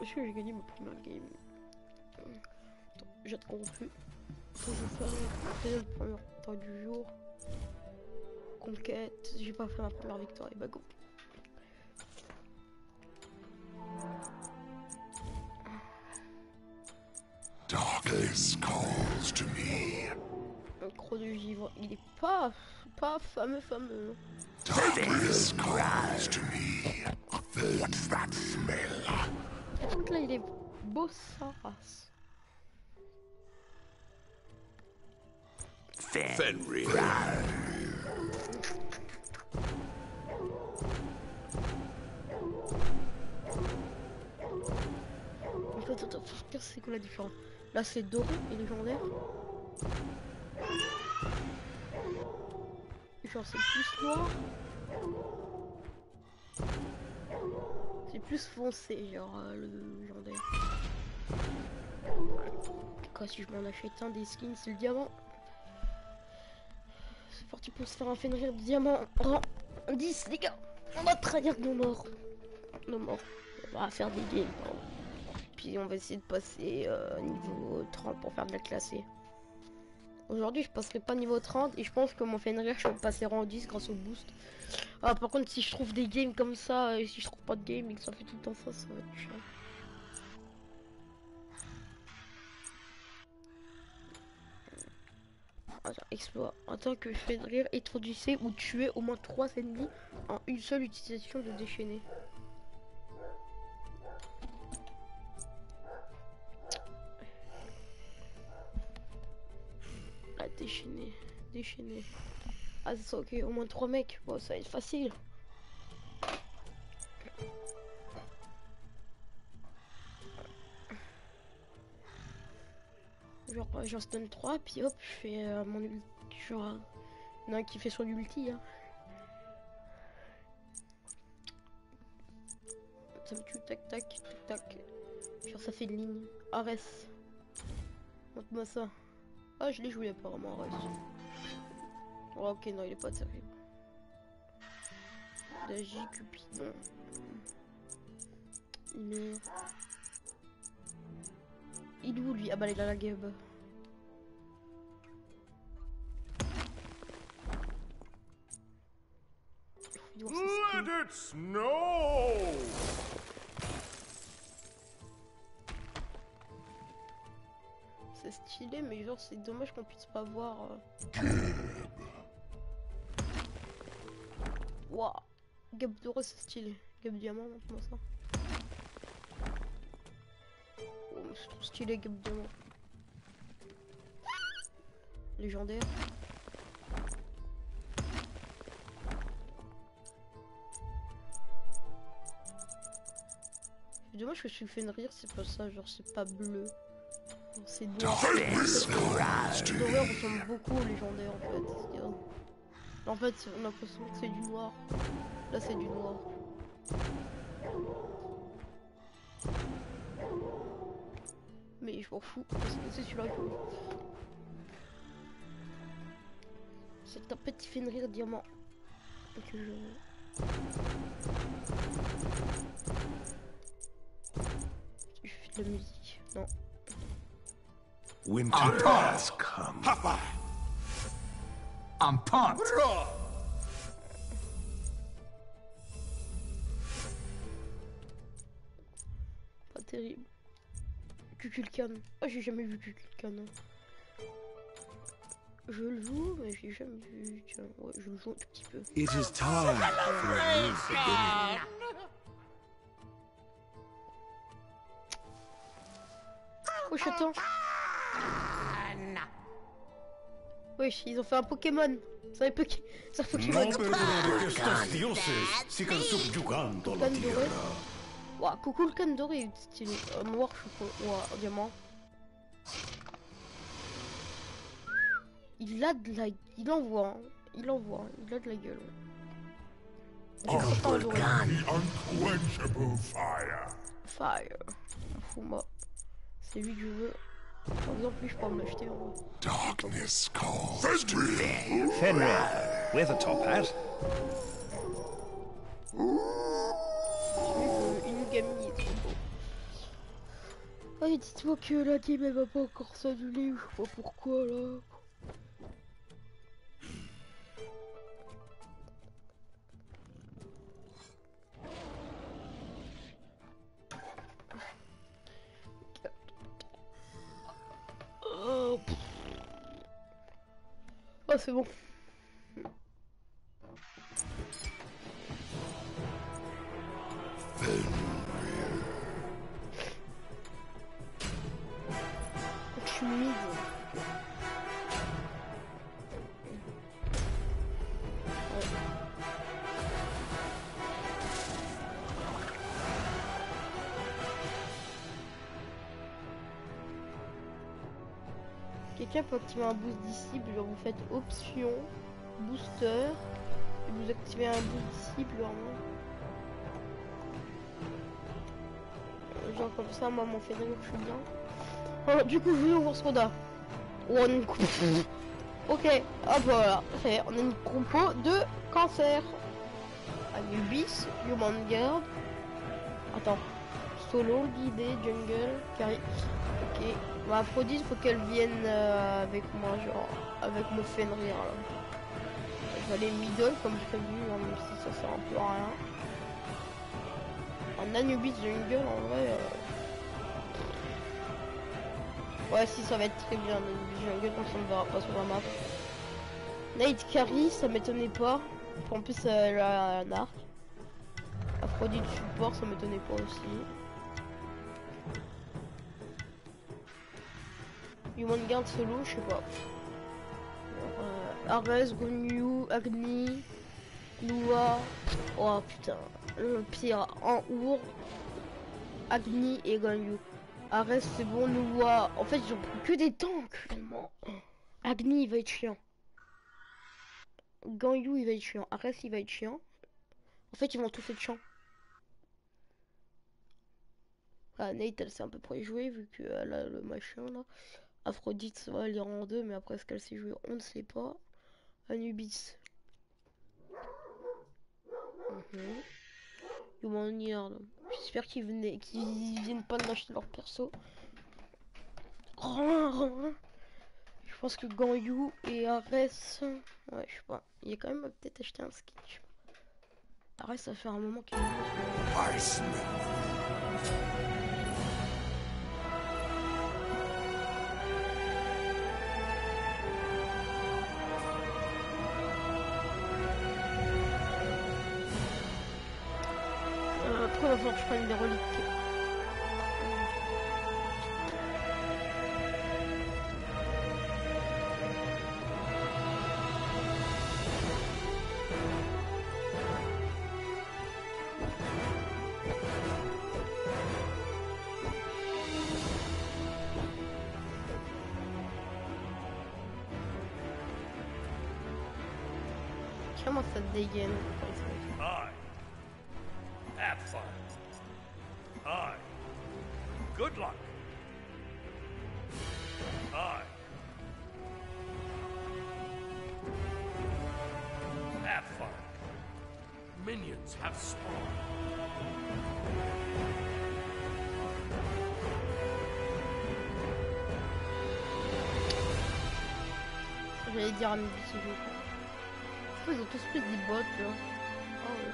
Sachez que j'ai gagné ma première game. Attends, j'ai corrompu. Faut que je fasse le premier temps du jour. Conquête, j'ai pas fait ma première victoire, et bah go. Darkness calls to me. Un croc de givre, il est pas fameux. Darkness calls to me. What's that smell? Par contre là il est beau sa race. Fenrir. Attends, c'est quoi la différence? Là c'est doré et légendaire. Genre c'est plus noir. C'est plus foncé, genre le légendaire. Quoi, si je m'en achète un des skins, c'est le diamant. C'est parti pour se faire un Fenrir diamant rang 10, les gars. On va trahir nos morts. On va faire des games. Puis on va essayer de passer niveau 30 pour faire de la classée. Aujourd'hui je passerai pas niveau 30 et je pense que mon Fenrir je vais passer rang 10 grâce au boost. Ah, par contre si je trouve des games comme ça et si je trouve pas de game et que ça fait tout le temps ça va être chiant. Attends, exploit. En tant que Fenrir, introduisez ou tuer au moins 3 ennemis en une seule utilisation de déchaîné. Ah, déchaîné. Ah c'est ça, ok, au moins 3 mecs. Bon, ça va être facile. Genre, j'en stun 3, puis hop, je fais mon ulti. Genre, il y en a un qui fait son ulti, hein. Ça me tue, tac, tac, tac, tac. Genre, ça fait une ligne. Ares. Montre-moi ça. Ah, je l'ai joué apparemment, Ares. Oh, ok, non, il est pas terrible. Dagi, Cupidon. Il est... Il est où lui? Ah bah il a la gueule. Let it snow! C'est stylé mais genre c'est dommage qu'on puisse pas voir. Waouh! Gab doré c'est stylé. Gab diamant, montre-moi ça. Oh, c'est trop stylé, Gab diamant. Légendaire. C'est dommage que je suis fait une rire, c'est pas ça, genre c'est pas bleu. C'est noir. Doré ressemble beaucoup au légendaire en fait. En fait, on a l'impression que c'est du noir. Là c'est du noir. Mais je m'en fous parce que c'est celui-là que c'est un petit Fenrir diamant que je... Je fais de la musique, non. Winter has come. I'm pumped. Pas terrible. Kukulkan. Oh, j'ai jamais vu Kukulkan. Hein. Je le joue, mais j'ai jamais vu. Tiens, ouais, je le joue un tout petit peu. It is time for a new beginning. Oh, j'attends. Wesh, ils ont fait un Pokémon. C'est un Pokémon. C'est un Pokémon. No perderé que estos dioses sigan subyugando la Kukulkan doré. tierra. Ouah, Kukulkan doré, stylé. Noir, je crois. Ouah, diamant. Il a de la... Il envoie, hein. Il a de la gueule. Unquenchable fire. Fire. Fous moi. C'est lui que je veux. Par exemple, lui, je peux me l'acheter en vrai. Darkness calls to me. Fenrir, with a top hat. Celui de Inugami est trop beau. Ouais, dites-moi que la game elle va pas encore s'annuler, je sais pas pourquoi là. Oh, oh c'est bon. Je suis mid. Quelqu'un peut activer un boost disciple, genre vous faites option, booster, et vous activez un boost disciple, genre comme ça, moi mon Fenrir je suis bien. Alors, du coup je vais ouvrir ce qu'on a. One coup. Ok, hop voilà, ça y est, on a une compo de cancer. Anubis, Human Guard. Attends. Solo, guidé, jungle, carry. Ok. Bah, Aphrodite, faut qu'elle vienne avec moi, genre, avec mon Fenrir là. Je vais aller middle comme prévu, hein, même si ça sert un peu à rien. En Anubis jungle, en vrai. Ouais, si ça va être très bien, Anubis jungle, comme ça on ne verra pas sur la map. Night carry, ça m'étonnait pas. En plus, elle a un arc. Aphrodite support, ça m'étonnait pas aussi. Human Guard solo, je sais pas. Ares, Gonyu, Agni, Lua. Oh putain, le pire en Our, Agni et Gonyu. Ares c'est bon, Lua. En fait, j'en prends que des tanks finalement. Agni il va être chiant. Ganyu il va être chiant. Ares il va être chiant. En fait, ils vont tous être chiants. Ah, Nate elle sait un peu pour y jouer vu qu'elle a le machin là. Aphrodite, ça va, elle est en 2, mais après ce qu'elle sait jouer, on ne sait pas. Anubis. Human Guard. J'espère qu'ils viennent pas de m'acheter leur perso. Je pense que Ganyu et Ares. Ouais, je sais pas. Il y a quand même peut-être acheté un skin. Ares, ça fait un moment qu'il pourquoi il va falloir que je prenne des reliques? Comment ça te dégaine? Aye. Have fun. Aye. Good luck. Aye. Have fun. Minions have spawned. J'allais dire un petit jeu. Ils ont tous pris des bots là. Oh, ouais.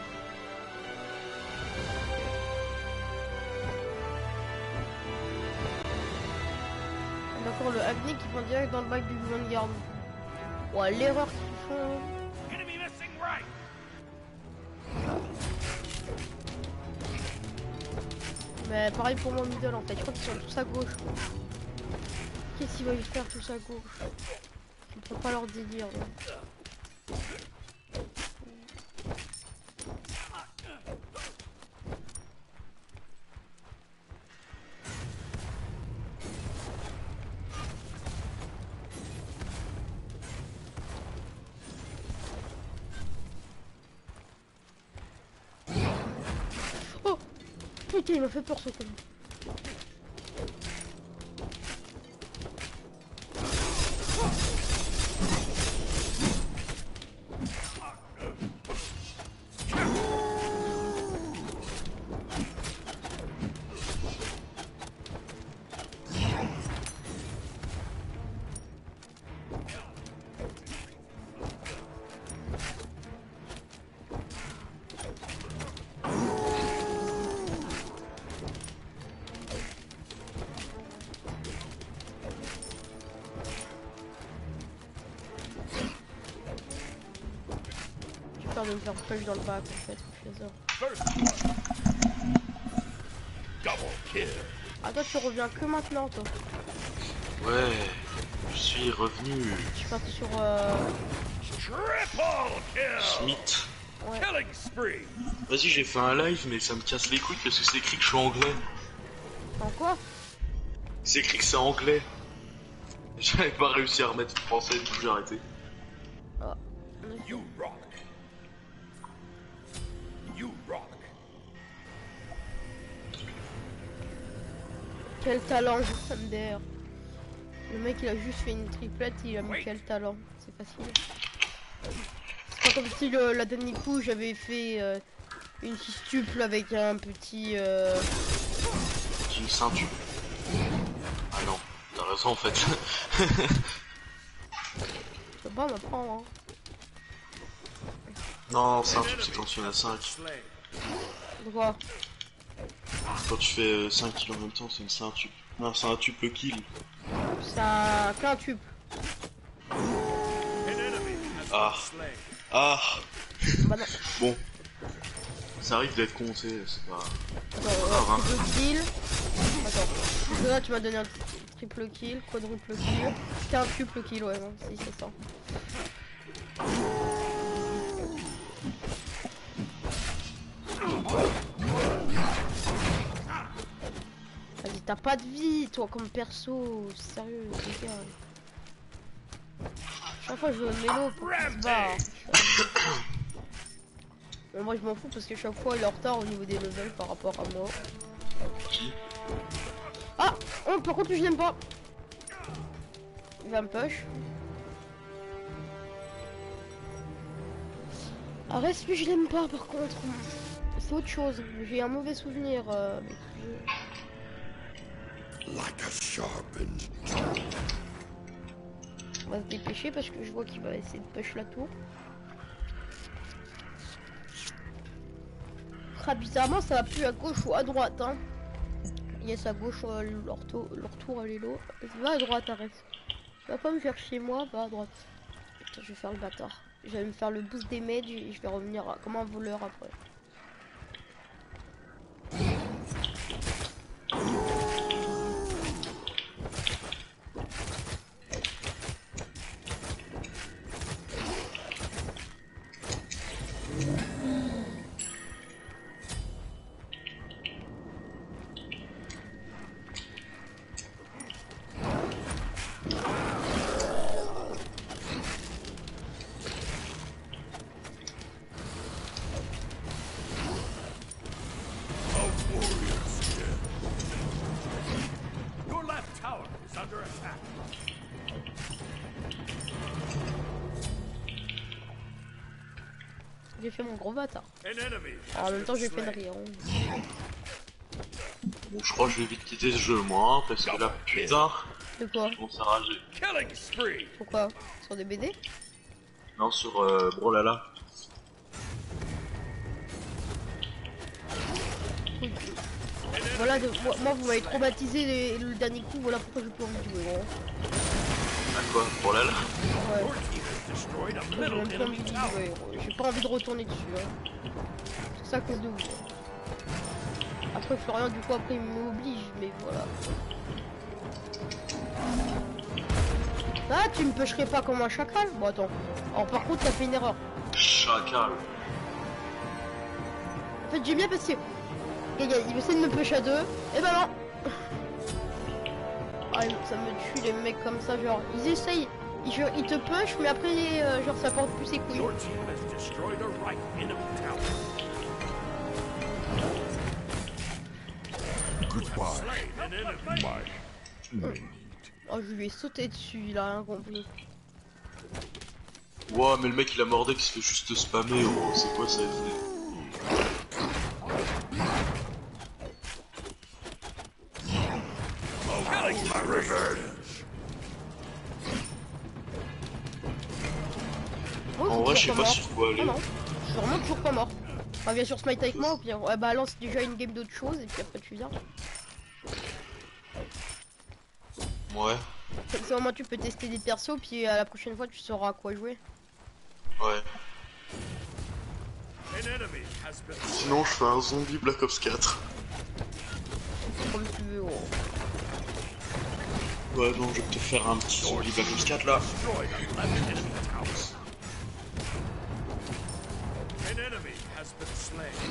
D'accord, le Agni qui prend direct dans le bac du Human Guard. Ouais, l'erreur qu'ils font. Enemy missing right. Mais pareil pour mon middle en fait. Je crois qu'ils sont tous à gauche. Qu'est-ce qu'ils veulent faire tous à gauche? Je comprends pas leur délire. Là. Oh putain, il m'a fait peur ce con. de me faire push dans le bac en fait. Je fais ça. Double kill. Ah toi tu reviens que maintenant toi. Ouais, je suis revenu. Je suis parti sur Triple kill. Smith. ouais. Killing spree. Vas-y, j'ai fait un live, mais ça me casse les couilles parce que c'est écrit que je suis anglais. En quoi? C'est écrit que c'est anglais. J'avais pas réussi à remettre français, du coup j'ai arrêté. Ah. You rock. You rock. Quel talent, MDR. Le mec il a juste fait une triplette, il a mis quel talent. C'est facile. C'est pas comme si la dernier coup j'avais fait une sextuple avec un petit J'ai une ceinture. Ah non, t'as raison en fait. Je peux pas m'apprendre hein. Non, ceinture c'est quand tu en as 5. De quoi? Quand tu fais 5 kills en même temps, c'est une ceinture. Non, c'est un tuple kill. C'est un quintuple. Ah. Ah. Bah non. Bon. Ça arrive d'être con, c'est pas... Attends, triple kill. Attends. Parce que là tu m'as donné un triple kill, quadruple kill, quintuple kill, ouais non, si c'est ça. Vas-y, t'as pas de vie toi comme perso, sérieux, les gars. Chaque fois je veux mélo pour qu'il se barre. Bon, moi je m'en fous parce que chaque fois il est en retard au niveau des levels par rapport à moi. Ah oh, par contre je n'aime pas. Il va me push. Arrête lui je l'aime pas par contre. C'est autre chose. J'ai un mauvais souvenir. Like a sharpened. On va se dépêcher parce que je vois qu'il va essayer de push la tour. Ah, bizarrement ça va plus à gauche ou à droite hein. Yes à gauche leur tour elle est low. Va à droite arrête. Va pas me faire chier moi, va à droite. Putain je vais faire le bâtard. Je vais me faire le boost des mages et je vais revenir comme un voleur après. Your left tower is under attack. J'ai fait mon gros bâtard. An enemy. Alors, en même temps j'ai fait de rire. Bon, je crois que je vais vite quitter ce jeu, moi, hein, parce que là, putain, De quoi? on s'est ragé. Killing spree. Pourquoi? Sur des BD? Non, sur Brawlhalla. Oui. Voilà, moi vous m'avez traumatisé le dernier coup, voilà pourquoi je peux en jouer gros. Ah quoi, Brawlhalla? Ouais, Destroyed a j'ai middle même pas envie enemy d'y tower. jouer, gros. J'ai pas envie de retourner dessus. Hein. C'est ça à cause de vous. Après Florian du coup après il m'oblige, mais voilà. Ah tu me pusherais pas comme un chacal? Bon attends. Alors par contre t'as fait une erreur. Chacal. En fait j'aime bien parce que regarde, il essaie de me push à deux. Et ben non. Ah ça me tue les mecs comme ça, genre ils essayent. Ils te push mais après genre ça porte plus ses couilles. Your team has destroyed a right enemy tower. Goodbye, Slain an enemy. my mate. Oh je lui ai sauté dessus, il a rien compris. Wow, mais le mec il a mordé qui se fait juste spammer, oh, c'est quoi ça? Killing my revenge. Oh, En vrai, je sais pas si je dois aller. Non, non, je suis vraiment toujours pas mort. Enfin, viens sur Smite avec moi, ou bien ouais, bah lance déjà une game d'autre chose et puis après tu viens. Ouais, Comme ça au moins tu peux tester des persos, puis à la prochaine fois tu sauras à quoi jouer. ouais. An enemy has been Sinon, je fais un zombie Black Ops 4. Comme tu veux, gros. Ouais, non, je vais te faire un petit zombie Black Ops 4 là. destroyed a left enemy tower. An enemy has been slain.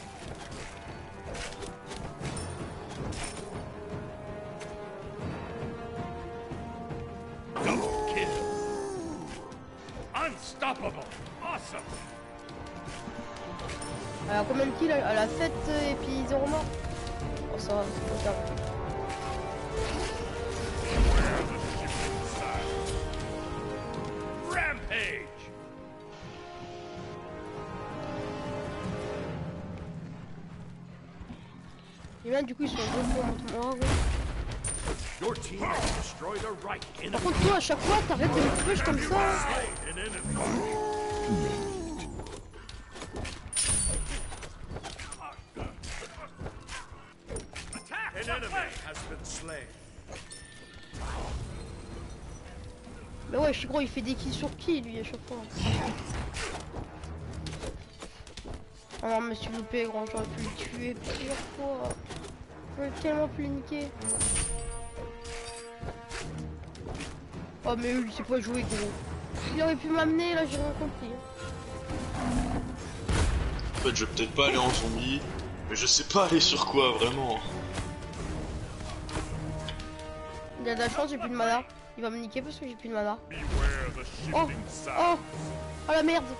Double kill. Unstoppable. Awesome. Alors combien de kills? Elle a 7 et puis 0 mort. Oh ça va, c'est pas grave. Beware the shifting sands. Rampage. Et bien du coup ils sont gros pour moi. Your team has destroyed a right Par enemy. contre toi à chaque fois t'arrêtes de me push comme ça. Slain an enemy. An enemy has been slain. Mais ouais, je suis gros, il fait des kills sur qui lui à chaque fois. Oh non, mais s'il vous plaît, grand, j'aurais pu le tuer plusieurs fois. J'aurais tellement pu le niquer. Oh, mais lui, il sait pas jouer, gros. Il aurait pu m'amener, là, j'ai rien compris. En fait, je vais peut-être pas aller en zombie, mais je sais pas aller sur quoi, vraiment. Il a de la chance, j'ai plus de mana. Il va me niquer parce que j'ai plus de mana. Beware the Oh, shifting sands. oh, oh la merde.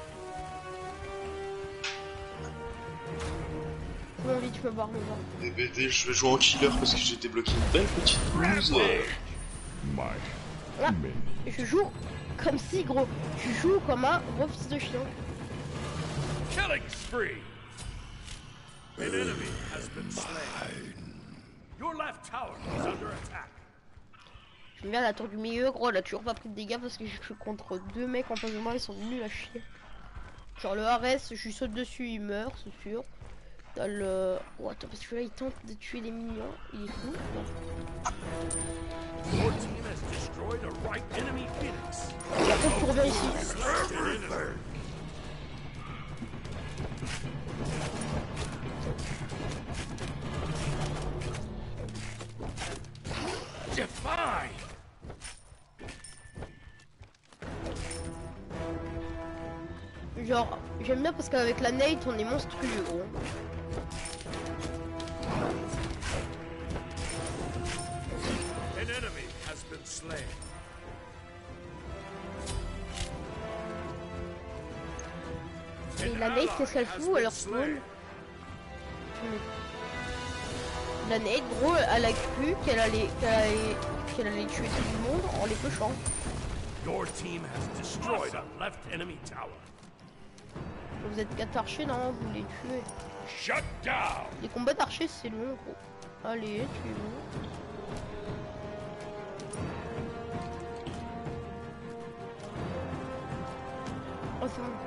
Bon, vite, je me barre, me barre. Et BD, je vais jouer en killer parce que j'ai débloqué une belle petite blouse. Là, je joue comme si, gros. Je joue comme un gros fils de chien. Killing spree. An enemy has been slain. Your left tower is under attack. J'aime bien la tour du milieu, gros. Elle a toujours pas pris de dégâts parce que je suis contre deux mecs en face de moi. Ils sont nuls à chier. Genre le Ares, je lui saute dessus, il meurt, c'est sûr. T'as le... Oh, attends, parce que là, il tente de tuer les minions. Il est fou. Non. Your team has destroyed a right enemy phoenix. Et après, je reviens ici. Slain an enemy. Defy. Genre, j'aime bien parce qu'avec la Nate, on est monstrueux, gros. An enemy has been slain. Et la Nate, qu'est-ce qu'elle fout? Elle leur spawn. La Nate, gros, elle a cru qu'elle allait tuer tout le monde en les pushant. Your team has destroyed a left enemy tower. Vous êtes 4 archers, non? Vous les tuez. Shut down. Les combats d'archers, c'est long, gros. Allez, tuez-le. Oh, c'est bon.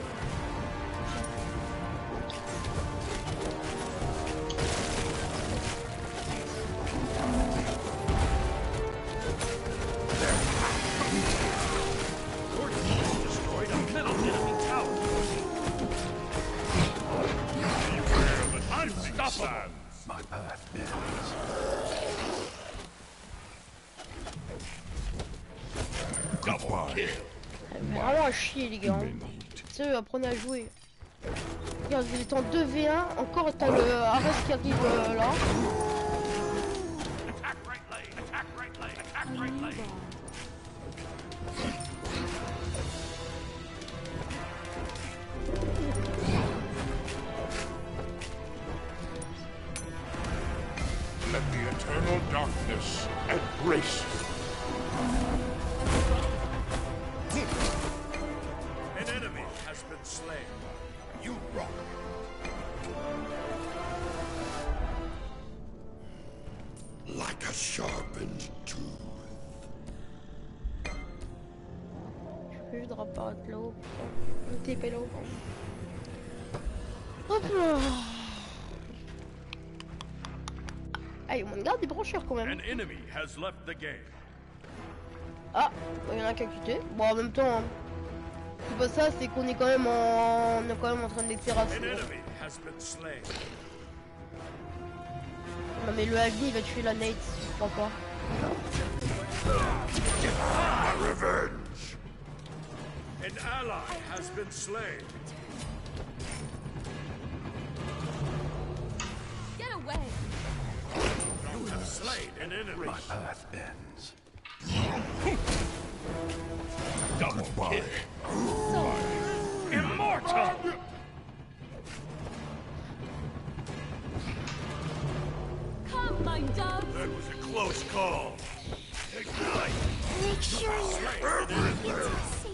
Your team has destroyed a middle enemy tower. Beware the unstoppable. My path is. Double kill. Vraiment à chier, les gars. Sérieux, apprenez à jouer. Regarde, vous êtes en 2v1. Encore, t'as le Ares qui arrive là. Attack right lane. Attack right lane. Attack right lane. Let the eternal darkness embrace An enemy has been slain. you. Rock. Like a sharpened tooth. Je peux juste apparaître là-haut. T'es pas là-haut. Hop là. Ah, il y a moins de garde des brancheurs quand même. An enemy has left the game. Ah, il y en a qu'à quitter. Bon, en même temps, hein. C'est pas ça, c'est qu'on est quand même en... On est quand même en train de les terrasser. An enemy has been slain. Non mais le Agni il va tuer la Nate, je crois pas. Revenge. An ally has been slain. Get away! You have slain an enemy. My path ends. Double kill. So, Immortal. come, my dove! That was a close call. Ignite. Make sure you Slain an enemy. get to a safe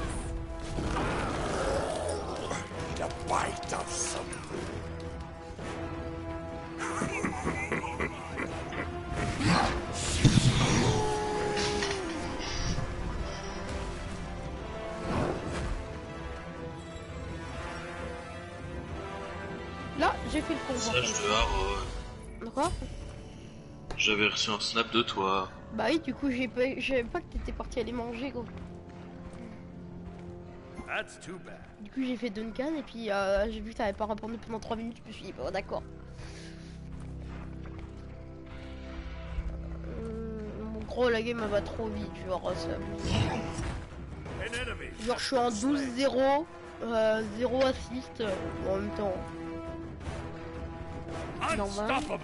place. The bite of something. Là, j'ai fait le con. Message de Haro. D'accord. J'avais reçu un snap de toi. Bah oui, du coup, j'avais pas que t'étais parti aller manger, gros. That's too bad. Du coup, j'ai fait Duncan et puis j'ai vu que t'avais pas répondu pendant 3 minutes. Je me suis dit, bon, d'accord. Mon gros, la game elle va trop vite, genre, ça m'amuse. An enemy. Genre, je suis en 12-0, 0 assist en même temps. normal. Unstoppable.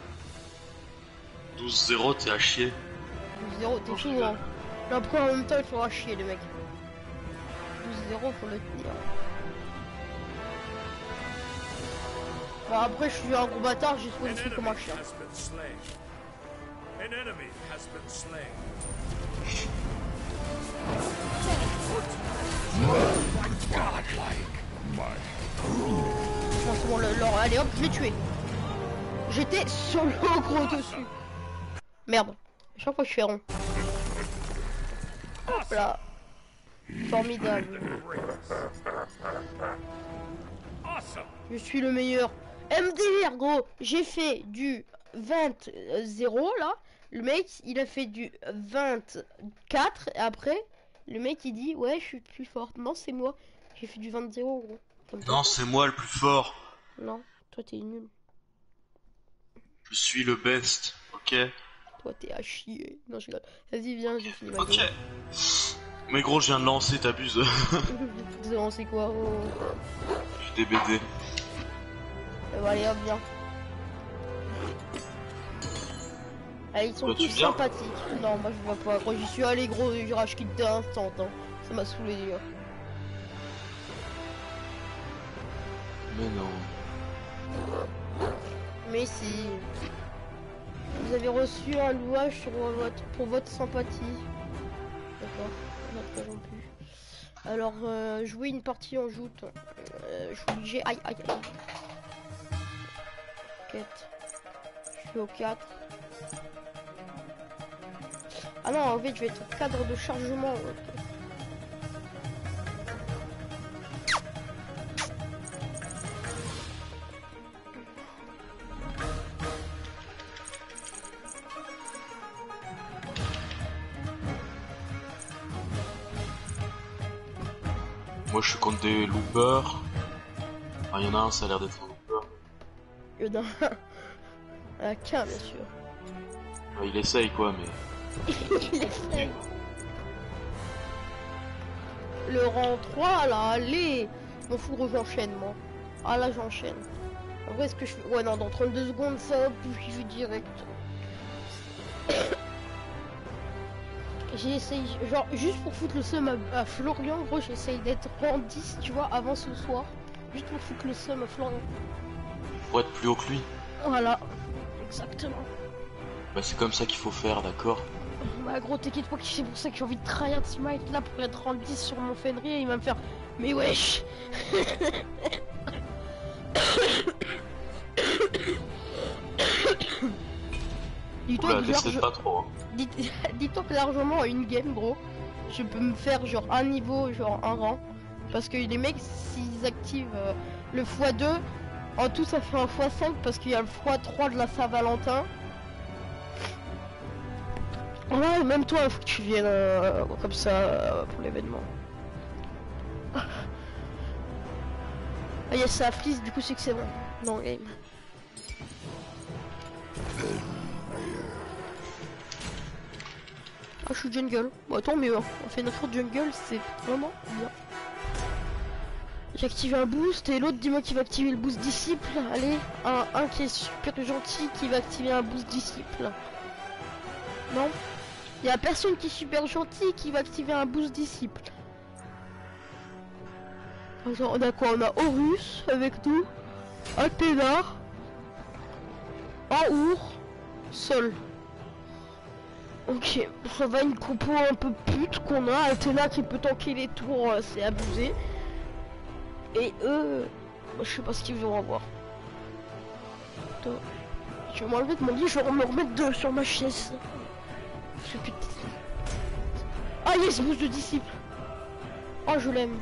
12-0, t'es à chier. 12-0, t'es chaud, hein. Mais après, en même temps, il faudra chier, les mecs. 12-0, faut le tenir. Bah, après, je suis un gros bâtard, j'ai trouvé An le truc comme enemy un chien. has been slain. An enemy has been slain. Franchement, allez hop, je l'ai tué. J'étais sur le gros dessus. Merde. À chaque fois je fais rond. Hop là. Formidable. Awesome. Je suis le meilleur. MDR gros. J'ai fait du 20-0 là. Le mec il a fait du 24. Et après le mec il dit ouais je suis plus fort. Non c'est moi. J'ai fait du 20-0 gros. Non, c'est moi le plus fort. Non, toi t'es nul. Je suis le best, ok? Toi t'es à chier. Non je rigole. Vas-y viens, j'ai fini ma Ok. game. Mais gros, je viens de lancer, t'abuses. C'est quoi oh. J'ai des BD. Bah, allez hop viens. Allez ils sont Bah, tu tous viens sympathiques. Non moi je vois pas. Quand j'y suis allé gros, j'ai rage quitté instant. Hein. Ça m'a saoulé déjà. Mais non. Mais si. Vous avez reçu un louage pour votre sympathie. D'accord, on a interrompu. Alors, jouer une partie en joute. Je suis obligé. Aïe, aïe, aïe. Quête. Je suis au 4. Ah non, en fait, je vais être au cadre de chargement. Ok. Moi, je suis contre des loopers. Ah, il y en a un, ça a l'air d'être un looper. Il y en a un. À qu'un, bien sûr. Il essaye, quoi, mais... Il essaye. Le rang 3, là, allez. M'en fous, gros, j'enchaîne, moi. Ah, là, j'enchaîne. En vrai, est-ce que je fais... Ouais, non, dans 32 secondes, ça, puis je vais direct. J'ai essayé, genre, juste pour foutre le seum à Florian, gros, j'essaye d'être rang 10, tu vois, avant ce soir. Juste pour foutre le seum à Florian. Pour être plus haut que lui. Voilà. Exactement. Bah, c'est comme ça qu'il faut faire, d'accord? Bah gros t'inquiète pas que c'est pour ça que j'ai envie de tryhard ce mec là pour être en 10 sur mon Fenrir et il va me faire mais wesh. Oula, t'essaies pas trop. Hein. Dis-toi que largement à une game gros, je peux me faire genre un niveau, genre un rang. Parce que les mecs s'ils activent le x2, en tout ça fait un x5 parce qu'il y a le x3 de la Saint-Valentin. Ouais, même toi, il faut que tu viennes comme ça pour l'événement. Ah yes, ça afflige, du coup c'est que c'est bon. Dans le game. Ah, je suis jungle. Bon, tant mieux. Hein. On fait notre jungle, c'est vraiment bien. J'ai activé un boost et l'autre, dis-moi qui va activer le boost disciple. Allez, un qui est super gentil qui va activer un boost disciple. Non, il y a personne qui est super gentil qui va activer un boost disciple. Attends, on a quoi? On a Horus avec nous, Athéna, Aour, Sol. Ok, ça va une compo un peu pute qu'on a. Athéna qui peut tanker les tours, c'est abusé. Et eux, je sais pas ce qu'ils vont avoir. Attends. Je vais m'enlever de mon lit, je vais me remettre sur ma chaise. Ah yes, boost de disciple. Oh, je l'aime.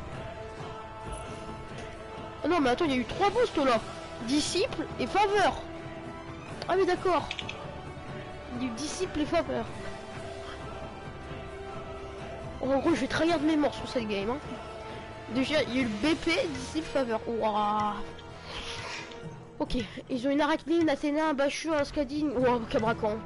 Ah non, mais attends, il y a eu 3 boosts là. Disciple et faveur. Ah mais d'accord. Il y a eu disciple et faveur. Oh, en gros, je vais trahir de mes morts sur cette game. Hein. Déjà, il y a eu le BP, disciple, faveur. Waouh. Ok, ils ont une arachné, une Athéna, un Bashu, un Skadin. Ouah, Cabracan.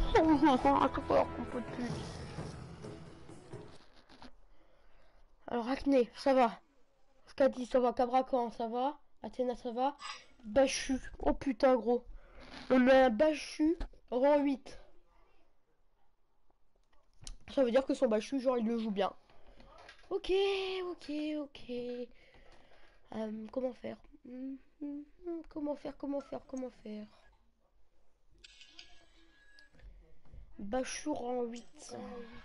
Alors, Acné, ça va. Skadi, ça va. Cabracan, ça va. Athéna, ça va. Bashu. Oh putain, gros. On a un Bashu rang 8. Ça veut dire que son Bashu, genre, il le joue bien. Ok. Comment faire? Comment faire? Bachour en 8.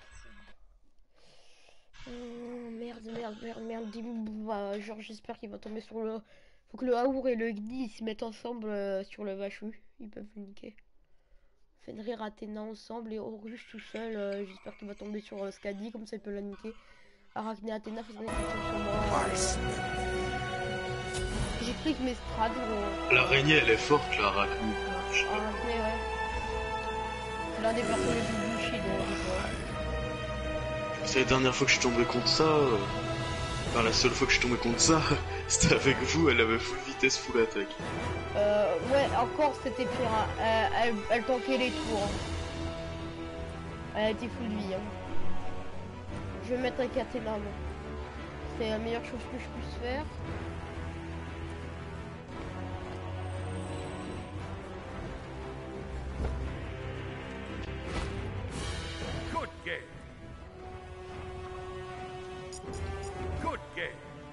Merde. Bah, genre, j'espère qu'il va tomber sur le... Faut que le Aour et le Gni se mettent ensemble sur le Bachu. Ils peuvent le niquer. Fenrir, Athéna ensemble et Horus tout seul. J'espère qu'il va tomber sur Skadi, comme ça il peut la niquer. Arachné, Athéna, faudrait qu'il tombe sur moi. J'ai pris que mes strats, gros. L'araignée, elle est forte, la Arachné. Arachné, ouais. C'est l'un des personnages les plus bullshit, donc. C'est la dernière fois que je suis tombé contre ça. Enfin, la seule fois que je suis tombé contre ça, c'était avec vous, elle avait full vitesse, full attaque. Ouais, encore c'était pire. Hein. Elle tankait les tours. Elle était full vie. Hein. Je vais mettre un Katena. C'est la meilleure chose que je puisse faire. Good game. Good game.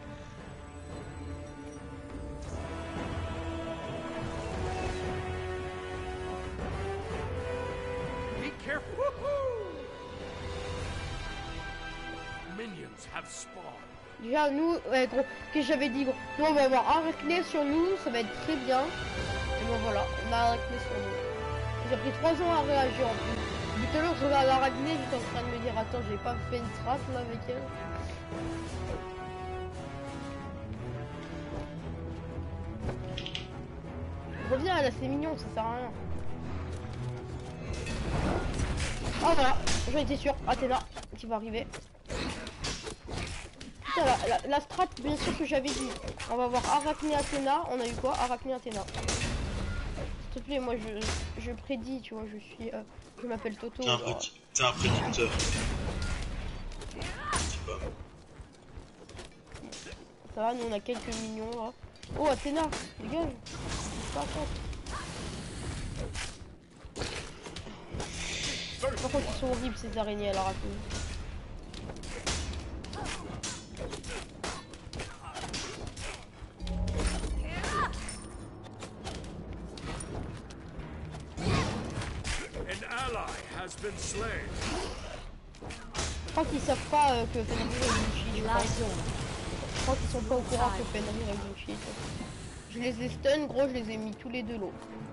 Be careful. Minions have spawned. Déjà, nous, ouais, gros, que j'avais dit, gros, nous on va avoir Arachné sur nous, ça va être très bien. Et bon, voilà, on a Arachné sur nous. J'ai pris 3 ans à réagir en plus. Tout à l'heure, je regarde Arachné, j'étais en train de me dire, attends, j'ai pas fait une strat là avec elle. Reviens là, c'est mignon, ça sert à rien. Ah voilà, j'en étais sûr, Athéna qui va arriver. Putain, la strat, bien sûr que j'avais dit. On va voir Arachné Athéna, on a eu quoi? Arachné Athéna. S'il te plaît, moi je prédis, tu vois, je suis... je m'appelle Toto. T'es un prédicteur. Ça va, nous on a quelques millions là. Oh Athéna, dégage. Par contre ils sont horribles ces araignées à l'Arachné. Je crois qu'ils savent pas que Fenrir est bullshit. Je crois qu'ils sont pas au courant que Fenrir est bullshit. Je les ai stun, gros, je les ai mis tous les deux low.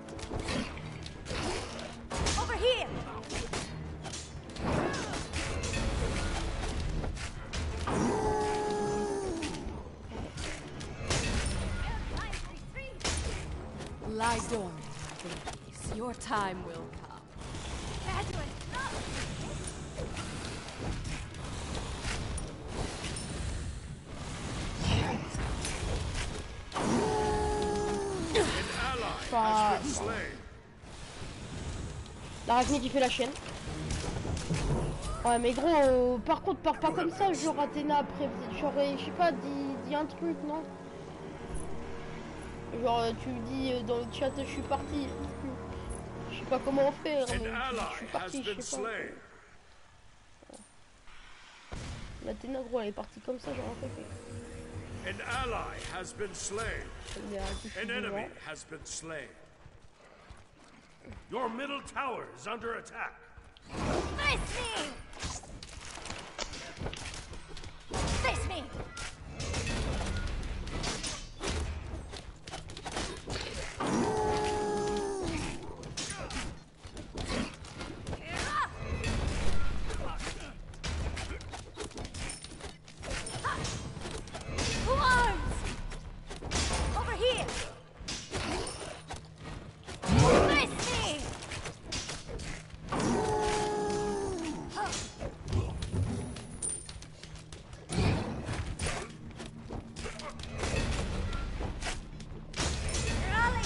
Over here. Lie dormant, babies. Your time will come. Enfin, been slain. l'arachné qui fait la chaîne. Ouais mais gros, par contre pars pas comme ça, genre Athéna après, j'aurais, je sais pas, dis un truc, non? Genre tu me dis dans le chat je suis parti. Je sais pas comment on fait, mais je suis parti, je sais pas. L'Athéna gros elle est partie comme ça, genre rien fait. An ally has been slain. Il est à toucher An devant. enemy has been slain. Your middle tower is under attack. Face me! Face me! Who arms? Over here! Face me! Rally!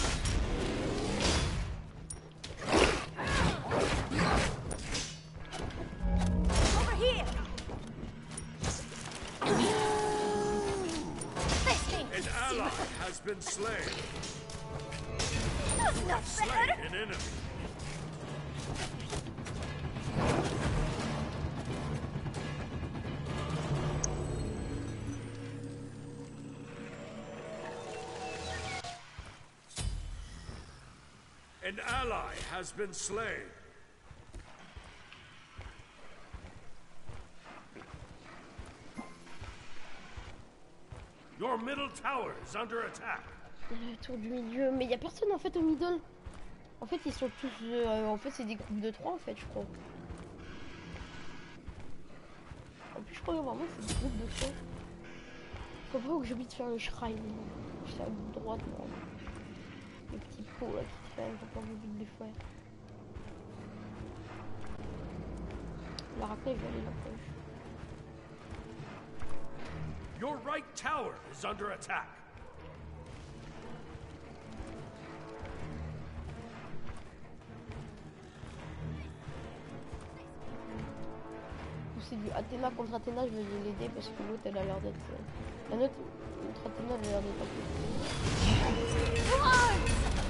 Over here! Face me! An ally has been slain. That's not Slain fair! an enemy. An ally has been slain. Your middle tower is under attack. Le tour du milieu, mais il y a personne en fait au middle. En fait ils sont tous, en fait c'est des groupes de 3 en fait je crois. En plus je crois que vraiment c'est des groupes de 3. Faut pas que j'oublie de faire le shrine. C'est à droite non. Les petits pots là qui traînent, faut pas oublier de les faire. La rappel je vais aller là-bas. Your right tower is under attack. C'est du Athéna contre Athéna, je vais l'aider parce que l'autre elle a l'air d'être. La nôtre contre Athéna elle a l'air d'être un peu. Who arms?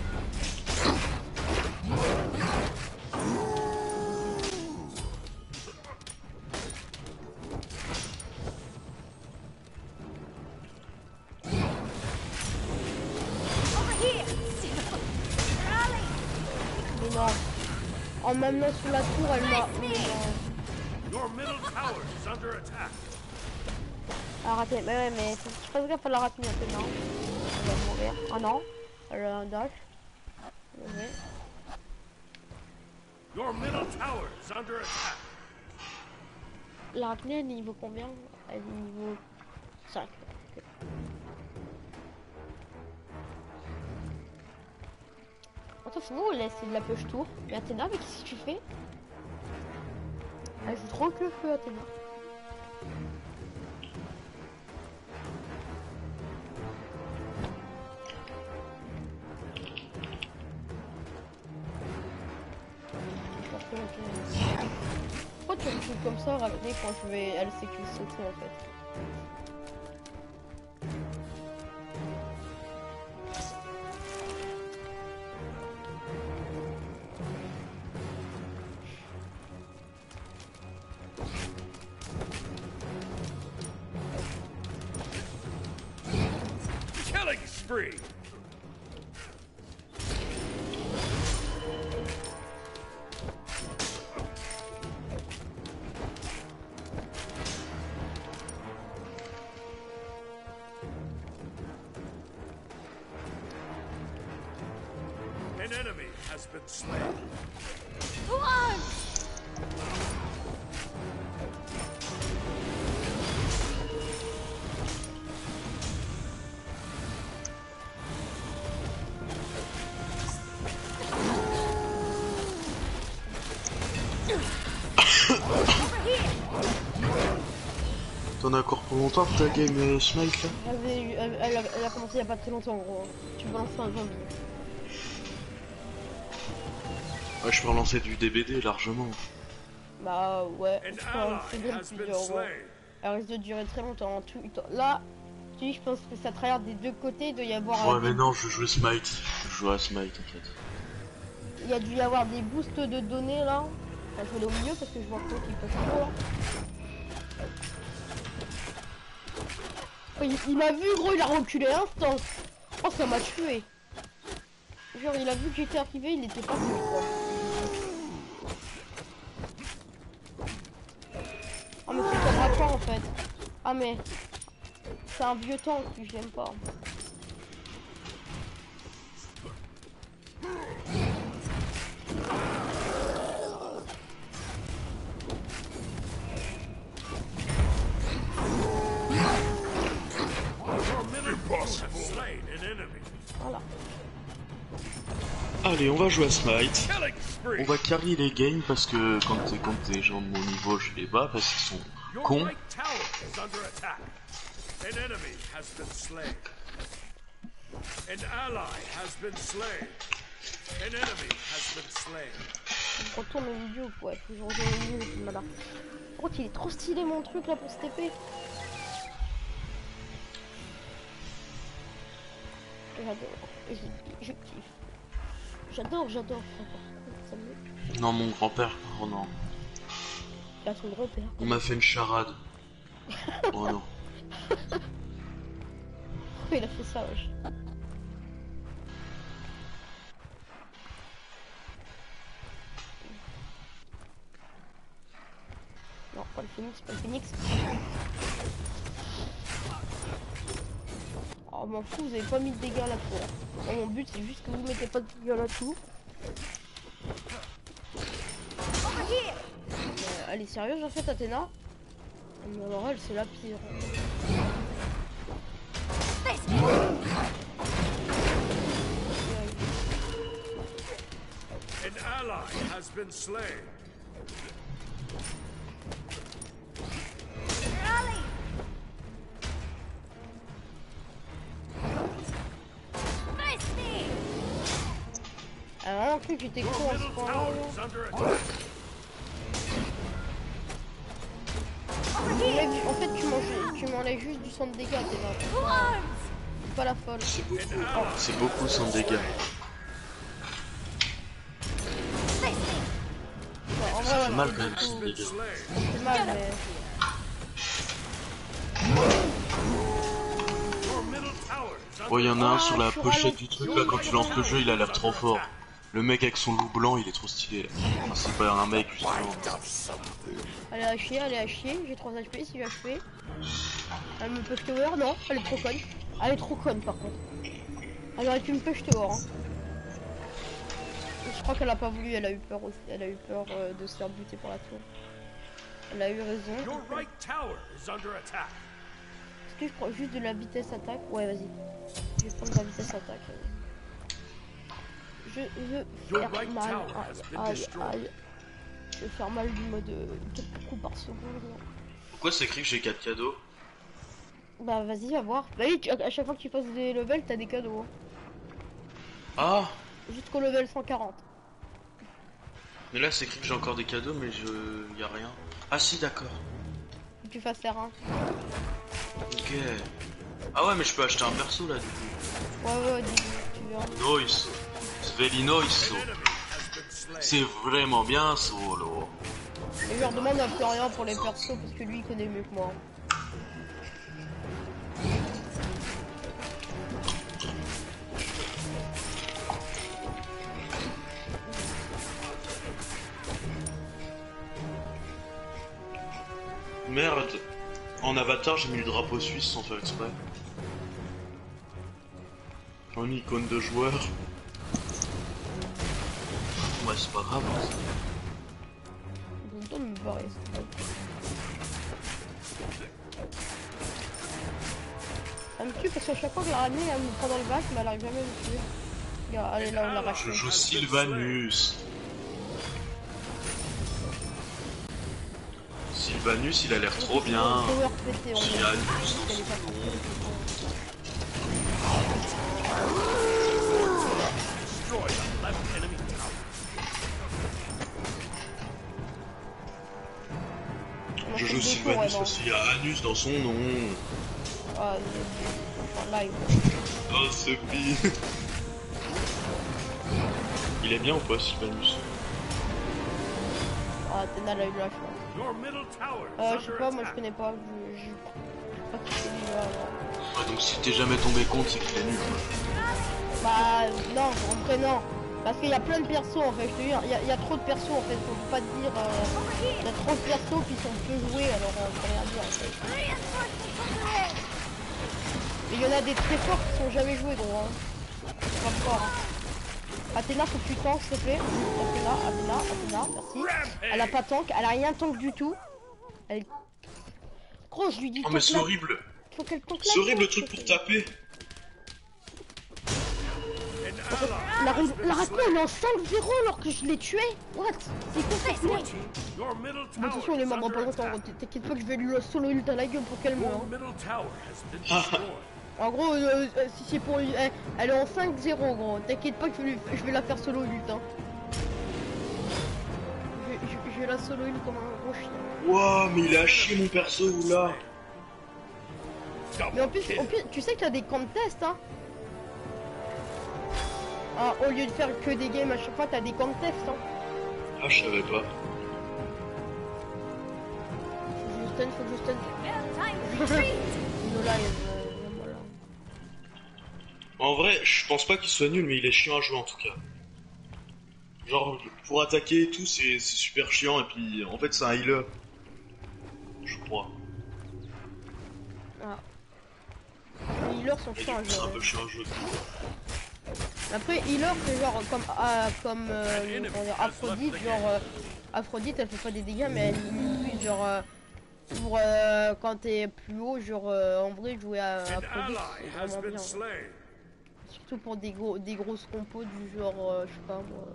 Over here! Rally! Mais non. En m'amenant sous la tour, elle m'a. Your middle tower is under attack. Elle a raté. Mais ouais, mais faut que je fasse gaffe à la rater maintenant. Elle va mourir. Oh non. Elle a un dash. Ouais. Your middle tower is under attack. La raclée, elle est niveau combien? Elle est niveau 5. Ok. Attends, c'est bon, là, c'est de la push tour. Mais Athéna, mais qu'est-ce que tu fais? Elle joue trop que le feu, Athéna. Pourquoi tu joues comme ça, Raclée, quand je vais. Elle sait que je vais sauter en fait. Killing spree. An enemy has been slain. Who arms? T'en as encore pour longtemps pour ta game Smite là? Elle a commencé il y a pas très longtemps, en gros. Tu balances un zombie. Ouais, je peux relancer du DBD largement. Bah ouais, An je pense que ally has c'est been plusieurs. slain. Elle risque de durer très longtemps. Là, tu dis, je pense que ça tryhard des deux côtés, il doit y avoir Ouais, mais non, je joue Smite. Je joue à Smite en fait. il y a dû y avoir des boosts de données là. Enfin, je vais aller au milieu parce que je vois quoi qui passe trop là. Oh, il m'a vu gros, il a reculé instant. Oh, ça m'a tué. Genre, il a vu que j'étais arrivé, il était pas venu quoi. Oh mais c'est comme rapport en fait. Ah mais c'est un vieux tank que j'aime pas. Slain an enemy. Voilà. Allez, on va jouer à Smite. Killing spree. On va carry les games parce que quand t'es gens de mon niveau, je les bats parce qu'ils sont Your cons. right tower is under attack. An enemy has been slain. An ally has been slain. An enemy has been slain. Je retourne au milieu, ouais, faut que je rejoigne au milieu, c'est malin. Par contre, il est trop stylé mon truc là pour se TP. J'adore, je kiffe. J'adore. Ça me... Non, mon grand-père, oh non. Là, son grand-père. On m'a fait une charade. Oh non. Il a fait ça, wesh. Non, pas le phoenix. Oh, m'en fous, vous avez pas mis de dégâts là-dessus. Là. Mon but, c'est juste que vous mettez pas de dégâts là-dessous. Elle est sérieuse en fait, Athéna? Mais alors elle, c'est la pire. An ally has been slain. Elle a vraiment cru que j'étais con Your à ce middle point-là. tower is under attack. En fait, tu m'enlèves juste du sang de dégâts, t'es là. C'est pas la folle. C'est beaucoup sans dégâts. Enfin, en vrai, C'est ouais, mal c'est quand même beaucoup. sans dégâts. Slain. C'est mal, mais. Your middle tower is under Oh, il y en a un sur la je suis pochette ralenti. du truc là quand tu lances le jeu, il a l'air trop fort. Le mec avec son loup blanc, il est trop stylé là. Enfin, c'est pas un mec justement. Elle est à chier, j'ai 3 HP, 6 HP. Elle me push tower, non, elle est trop conne. Elle est trop conne par contre. Elle aurait pu me push tower. Hein. Je crois qu'elle a pas voulu, elle a eu peur aussi. Elle a eu peur de se faire buter par la tour. Elle a eu raison. Your right tower is under attack. Est-ce que je prends juste de la vitesse attaque? Ouais, vas-y. Je vais prendre de la vitesse attaque. Je veux Your faire right mal. tower has been Aïe, destroyed. aïe. Je vais faire mal du mode quelques coups par seconde. Pourquoi c'est écrit que j'ai 4 cadeaux? Bah vas-y, va voir. Bah oui, à chaque fois que tu passes des levels, t'as des cadeaux. Hein. Ah! Jusqu'au level 140. Mais là c'est écrit que j'ai encore des cadeaux mais y a rien. Ah si d'accord. Faut que tu fasses R1. Ok. Ah ouais mais je peux acheter un perso là du coup. Ouais, dis, tu verras. Nice. C'est very nice. An enemy has been slain. C'est vraiment bien solo. Et je leur demande à Florian pour les persos parce que lui il connaît mieux que moi. Merde. En avatar j'ai mis le drapeau suisse sans faire exprès. En icône de joueur. Ouais c'est pas grave. Hein. J'ai le temps de me barrer. c'est pas grave. Ça me tue parce qu'à chaque fois que la ramène elle me prend dans le bac mais elle arrive jamais à me tuer. Regarde, allez là on l'a racheté. Je joue Sylvanus. Sylvanus il a l'air trop bien. Power pété, on est- Sylvanus. elle est pas forte. Destroy the left enemy tower. Jojo Sylvanus aussi, il y a Anus dans son nom. Ah, live. Oh, ce pire. Il est bien ou pas, Sylvanus? Ah, Athéna l'a eu la chance. Your middle tower is Je sais under pas, moi je attack. connais pas. Je sais pas qui c'est lui là. Ouais, donc si t'es jamais tombé compte, c'est qu'il est nul. Quoi. Bah, non, en vrai, non. Parce qu'il y a plein de persos en fait, je te dis, il y a trop de persos en fait, on peut pas te dire. Il y a trop de persos qui sont peu joués, alors on peut rien dire en fait. Et il y en a des très forts qui sont jamais joués, gros. Hein. C'est pas fort. Hein. Athéna, faut que tu tanks, s'il te plaît. Athéna, merci. Elle a pas tank, elle a rien tank du tout. Elle... Gros, je lui dis. Oh, mais c'est horrible! Faut qu'elle tank. C'est horrible le truc pour taper! La Ratna elle est en 5-0 alors que je l'ai tué. What? C'est quoi cette merde? Your middle Bon, attention, tower il est is mort dans under pas longtemps. attack. T'inquiète pas que je vais lui solo ult à la gueule pour qu'elle meure. Your middle tower has been destroyed. En gros, si c'est pour... elle est en 5-0 gros. T'inquiète pas que je vais la faire solo ult. Hein. Je vais la solo ult comme un gros chien. Wouah, mais il a chié mon perso, là! Mais en plus, tu sais qu'il y a des contests, hein. Ah, au lieu de faire que des games à chaque fois, t'as des contests, hein. Ah, je savais pas. Faut que je stun. No live, voilà. En vrai, je pense pas qu'il soit nul, mais il est chiant à jouer en tout cas. Genre, pour attaquer et tout, c'est super chiant, et puis en fait, c'est un healer. Je crois. Ah. Les healers sont Et du chiants à coup, c'est un jouer. peu chiant à jouer. Après, healer, c'est genre comme comment dire, Aphrodite, genre Aphrodite, elle fait pas des dégâts, mais elle limite, genre pour quand t'es plus haut, genre en vrai, jouer à An Aphrodite, ally c'est has vraiment been bien. slain. Surtout pour des grosses compos du genre, je sais pas moi.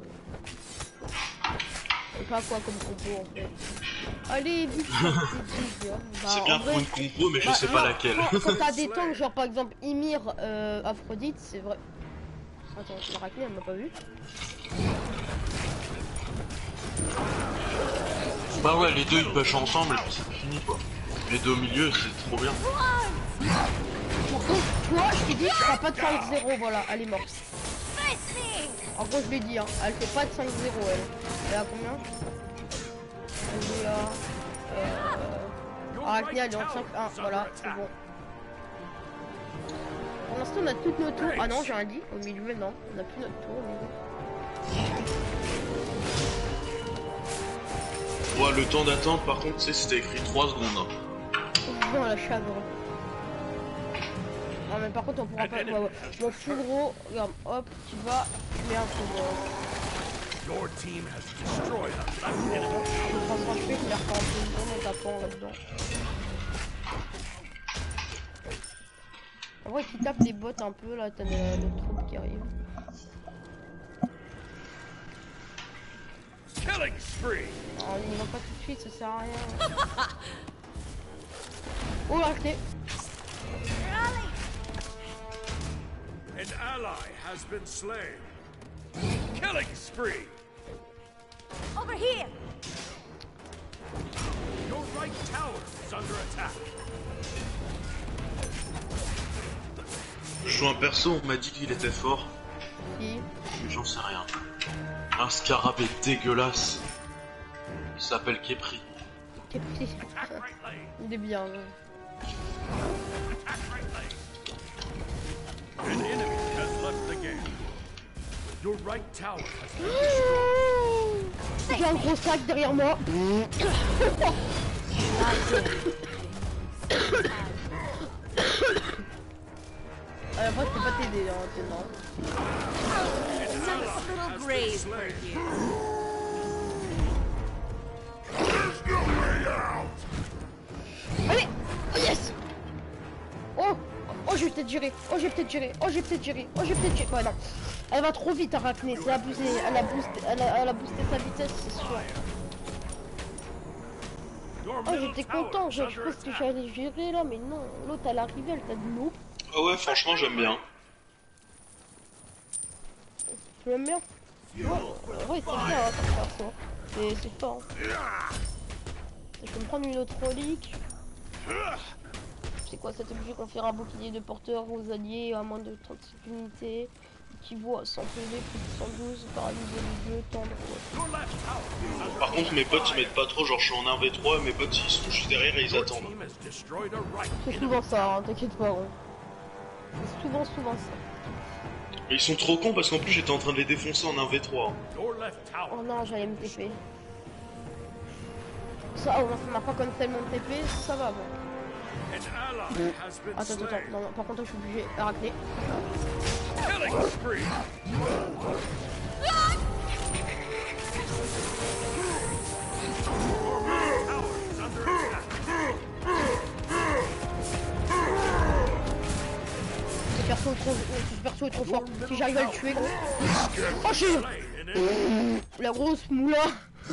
Je sais pas quoi comme compo en fait. Allez, vite, C'est bien pour une compo, mais je sais pas laquelle. Quand t'as des tanks, genre par exemple Ymir, Aphrodite, c'est vrai. Attends, l'arachné elle m'a pas vu. Bah ouais, les deux ils pêchent ensemble, et puis c'est fini quoi. Les deux au milieu, c'est trop bien. Par contre, toi, je t'ai dit, t'as pas de 5-0, voilà, elle est morte. En gros, je l'ai dit, hein, elle fait pas de 5-0, elle. Elle a combien? Elle est à... Arachné, elle est en 5-1, voilà, c'est bon. Pour l'instant, on a toutes nos tours. Ah non, j'ai rien dit. Au milieu, non. On a plus notre tour au milieu. Ouais, le temps d'attente, par contre, tu sais, c'était écrit 3 secondes. Hein. Non, la chèvre. Ah, mais par contre, on pourra pas. Ouais, ouais. Je m'en fous, gros. Regarde, hop, tu vas. Tu mets un coup, gros. Your team has destroyed a left enemy. Je vais pas franchir, je vais faire un peu en tapant là-dedans. En vrai, qui tape les bots un peu, là, t'as le troupe qui arrive. Killing spree. Alors, on y va pas tout de suite, ça sert à rien. Oh, arrêtez. An ally has been slain. Killing spree. Over here! Your right tower is under attack. Je joue un perso, on m'a dit qu'il était fort, Si. mais j'en sais rien. Un scarabée dégueulasse. Il s'appelle Kepri. Qu'est-ce que c'est? Attack right lane. Il est bien. Ouais. Attack right lane. An enemy has left the game. Your right tower has been destroyed. J'ai un gros sac derrière moi. À la fois, je peux pas t'aider, hein, t'es mort. Nice little grave for you. Allez! Oh yes! Oh! Oh, je vais peut-être gérer. Oh, j'ai peut-être géré. Oh, j'ai peut-être géré. Oh, j'ai peut-être géré. Ouais, non. Elle va trop vite, Arachné. C'est abusé. Elle a boosté sa vitesse, c'est sûr. Your Oh, middle j'étais tower content. is Je under pense que attack. j'allais gérer là, mais non. L'autre, elle arrive, elle t'a dit non. Ah ouais, franchement, j'aime bien. Tu m'aimes bien? Ouais, c'est bien, hein, comme perso. C'est fort. Je peux me prendre une autre relique. C'est quoi cet objet? Confère un bouclier de porteur aux alliés à moins de 35 unités. Qui vaut à 100 PV plus de 112 par niveau de jeu tendre. Par contre, mes potes ils mettent pas trop, genre je suis en 1v3 et mes potes ils sont juste derrière et ils Your attendent. team has destroyed a right. C'est souvent ça, hein, t'inquiète pas. Hein. C'est souvent ça. Et ils sont trop cons parce qu'en plus j'étais en train de les défoncer en 1v3. hein. Your left tower. Oh non, j'allais me TP. Ça, ça m'a pas comme tellement TP, ça va bon. An ally has been Attends, slain. non, par contre, je suis obligé de racler. Killing spree. Tower is under attack. Ce perso est trop fort. Si j'arrive à le tuer, gros. Oh, Slain an enemy. la grosse moula.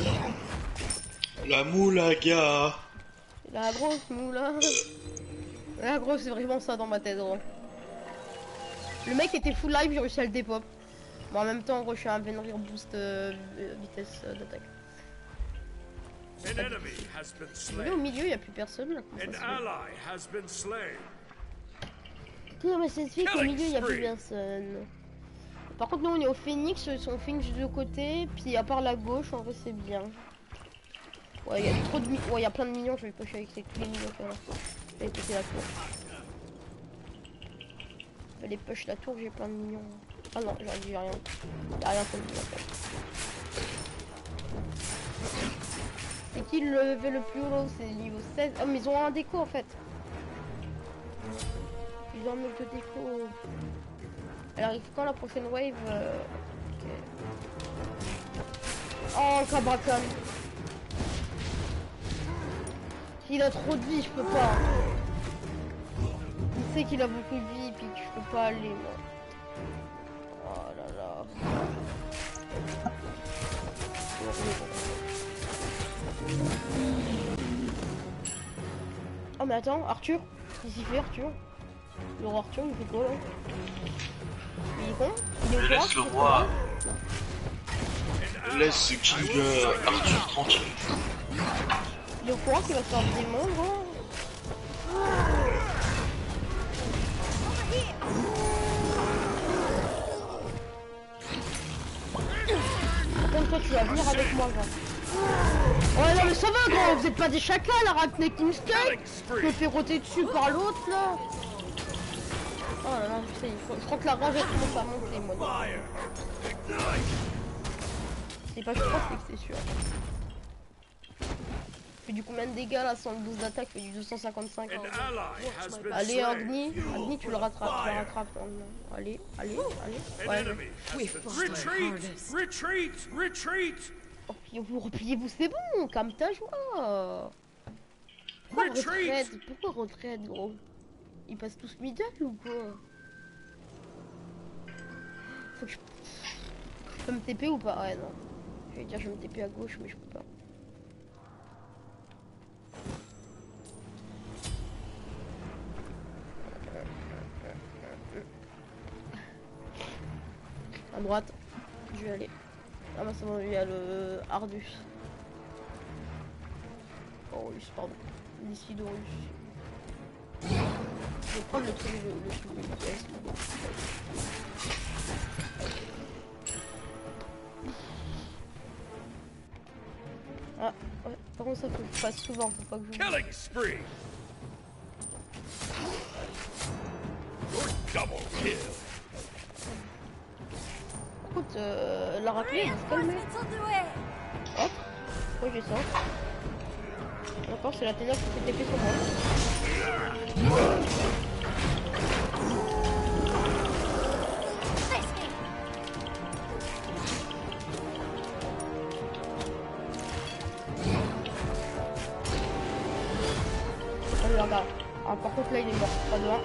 La moulaga. La grosse moula. La grosse, c'est vraiment ça dans ma tête, gros. Le mec était full live, j'ai réussi à le dépop. Bon, en même temps, gros, je suis un Venrir boost vitesse d'attaque. An enemy has been Mais slain. au milieu, il n'y a plus personne là. Comment An ça se fait? ally has been slain. Comment ça se fait qu'au milieu, il n'y a plus personne? Par contre, nous, on est au Phoenix, ils sont au Phoenix de côté, puis à part la gauche, en vrai, c'est bien. Ouais, il y a trop de ouais, il y a plein de minions, je vais pusher avec tous les minions qu'il y en a. Je vais péter la tour. Je vais aller push la tour, j'ai plein de minions. Ah non, j'ai rien. Y'a rien pour lui en fait. C'est qui le level le plus haut? C'est niveau 16. Ah, mais ils ont un déco en fait. Ils ont un mec de déco. Alors, il faut quand la prochaine wave ok. Oh, Kabrakan. Il a trop de vie, je peux pas. Il sait qu'il a beaucoup de vie, puis que je peux pas aller, moi. Oh là là. Oh mais attends, Arthur? Qu'est-ce qu'il fait, Arthur? Le roi Arthur, il fait quoi là? Il est con? Il est au Laisse le courant, roi. Laisse King Arthur tranquille. il est au courant qu'il va se faire des démons, gros. Par contre, toi, tu vas venir avec moi, gros. Ouais, non, mais ça va, gros. Vous êtes pas des chacals, Arachne Kingston. Je me fais roter dessus par l'autre, là. Oh là là, je crois que la rage elle commence à monter, moi. C'est pas je crois, c'est que c'est sûr. Fait du combien de dégâts là sans le boost d'attaque? Fait du 255. An Hein. ally has been Allez, slain. Agni, Agni, tu le rattrapes, tu le rattrapes. Allez, allez, allez. An Ouais, enemy has been slain. Retreat! Retreat! Retreat! repliez-vous, c'est bon, calme ta joie. Pourquoi retraite? Pourquoi retraite, gros? Ils passent tous middle ou quoi? Faut que je peux me TP ou pas? Ouais, non. Je vais dire, je vais me TP à gauche, mais je peux pas. À droite, je vais aller. Ah bah c'est bon, il y a le Ardus. Horus, pardon. Lycidorus. Je vais prendre le truc, le truc de vitesse. Ah, ouais. Par contre, ça faut que je fasse souvent, faut pas que je... Killing spree! Double kill! Écoute, la raclée, elle va se calmer. Hop, pourquoi j'ai ça? D'accord, c'est la ténèbre qui s'est TP sur moi. Allez, regarde. Ah, par contre, là, il est mort. Pas de 1.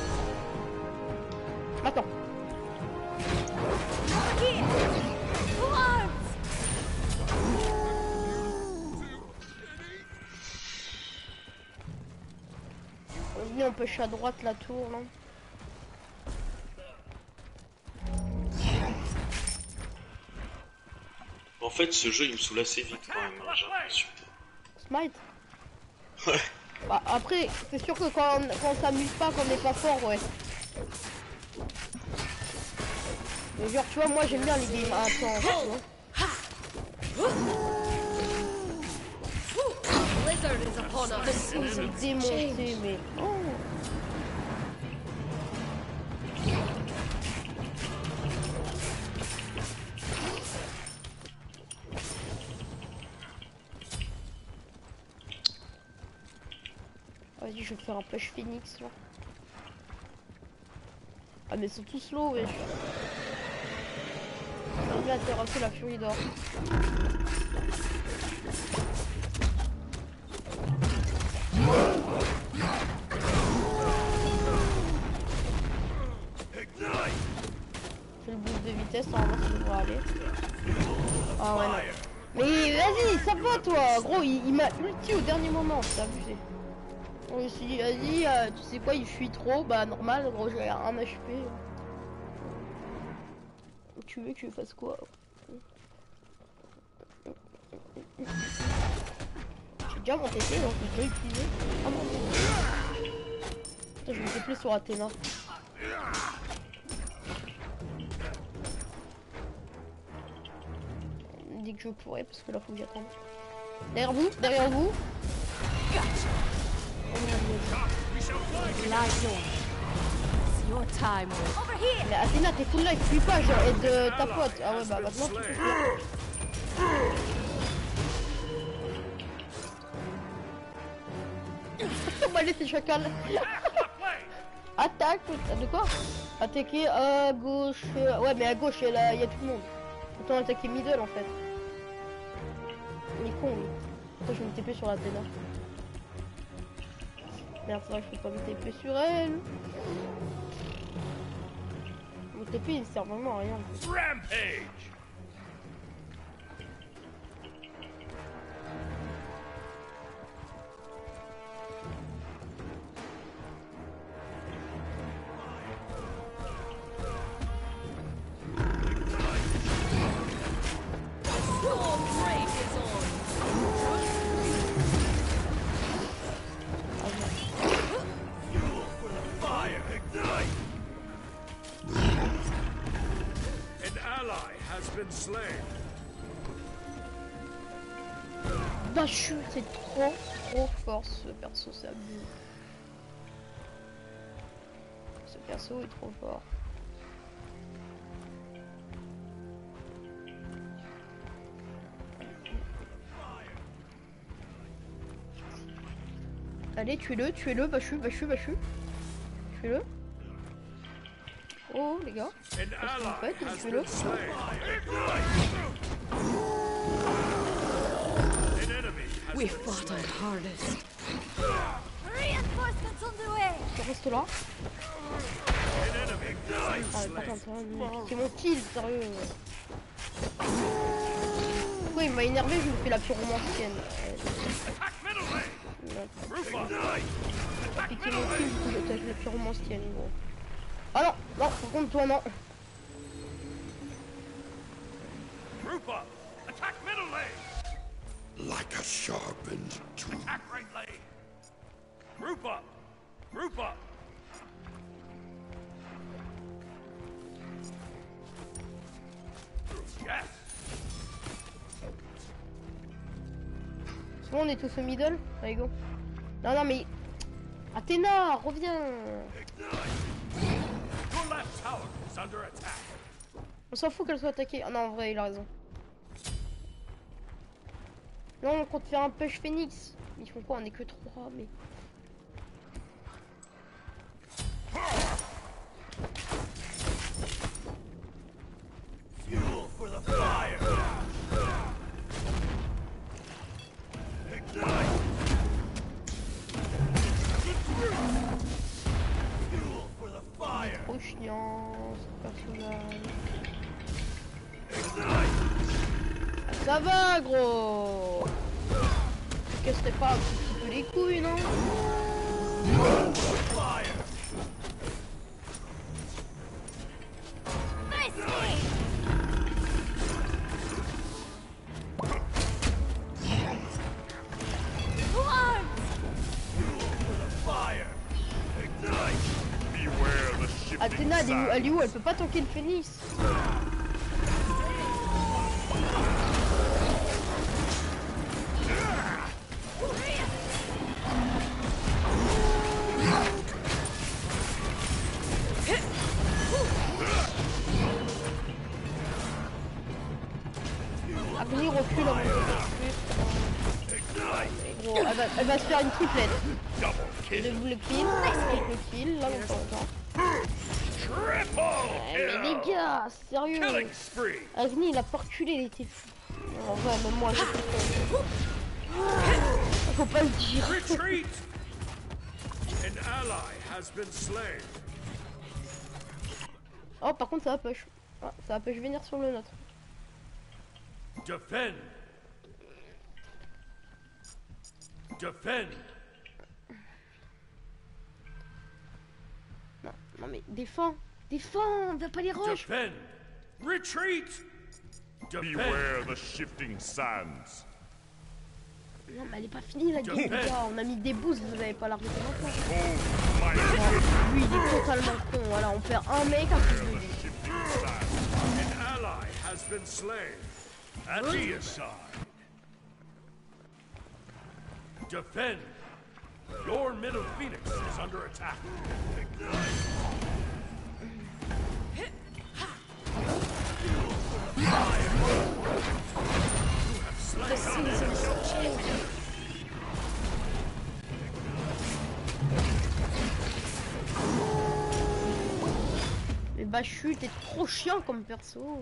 Attends. Venez, on pêche à droite la tour, là. En fait, ce jeu il me saoule assez vite quand même, hein, j'ai l'impression. Smite. Ouais. Bah, après, c'est sûr que quand on s'amuse pas, qu'on n'est pas fort, ouais. Mais genre, tu vois, moi j'aime bien les games intenses, tu vois. Blizzard is upon us. Je vais démonter, mais... Oh. Vas-y, je vais te faire un push phoenix là. Ah mais ils sont tous low, wesh. On va terrasser la furie d'or. Fais le boost de vitesse, normalement ça devrait aller. Ah ouais non. Mais vas-y, ça va toi. Gros, il m'a ulti au dernier moment, c'est abusé. Je me suis dit, vas-y, tu sais quoi, il fuit trop, bah normal, gros, j'ai un HP. Tu veux que je fasse quoi? J'ai déjà mon TP, donc je peux utiliser. Ah mon dieu. Putain, je me fais plus sur Athéna. Dès que je pourrais, parce que là faut que j'attende. Derrière vous, derrière vous. Lie dormant. It's your time will. Over here. Mais Athéna, t'es full life, fuis pas, genre, aide ta pote. Ah ouais, bah maintenant tu peux fuir. On va laisser chacal. Attaque, de quoi? Attaquer à gauche. Ouais, mais à gauche, il y a tout le monde. Autant attaquer middle en fait. Il est con, lui. Pourquoi je me TP sur l'Athéna? Merde, c'est vrai que je peux pas me TP sur elle. Mon TP il sert vraiment à rien. Rampage! Slain. Bashu, c'est trop fort ce perso, ça abuse. Ce perso est trop fort. Allez, tuez-le, Bashu. Tuez-le. Oh les gars, qu'est-ce que vous faites? Tuez-le. We fought our hardest. Reinforcements on the way. Je reste là. Ah mais par contre, c'est mon kill, sérieux. Pourquoi il m'a énervé? Je me fais la pyromancienne. Piquer mon kill, du coup j'attaque la pyromancienne, gros. Ah non, non, par contre toi non. Group up! Attack middle lane! Like a sharpened tool. Attack right lane! Group up! Group up! Yes! C'est bon, on est tous au middle? Allez go. Non mais... Athéna, reviens. Your left tower is under attack. On s'en fout qu'elle soit attaquée. Ah non, en vrai, il a raison. Non, on compte faire un push phoenix. Ils font quoi? On est que 3, mais... Fuel for the fire! Ignite! Fuel for the fire! Trop chiant, ce personnage. Ah, ça va, gros. Tu casserais pas un petit peu les couilles, non? Fire! elle est où? Elle peut pas tanker le phénix. Agni recule avant de gros, elle va se faire une triplette. Double kill, triple kill, là on s'entend. Mais les gars, sérieux. Agni il a pas reculé, il était fou. En vrai, même moi j'ai fait. Faut pas le dire. Oh par contre ça va push. Ah, ça va push venir sur le nôtre. Defend. Defend. Non mais défends, on va pas les rush. Defend. Retreat. Beware the shifting sands. Non mais elle est pas finie la game les gars, on a mis des boosts, vous avez pas l'arrêter maintenant. Lui il est totalement con, voilà on perd un mec à plus de lui. An ally has been slain. At your side. Defend. Your middle phoenix is under attack. Mais bah chut, t'es trop chiant comme perso.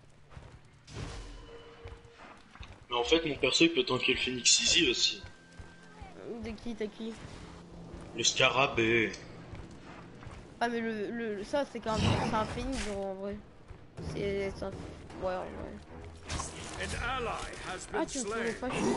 Mais en fait, mon perso il peut tanker le Phoenix Easy aussi. De qui t'as qui? Le scarabée. Ah mais ça c'est quand même c'est un phénix genre, en vrai. C'est ça. Ouais en vrai. Ah tu me fais pas chier.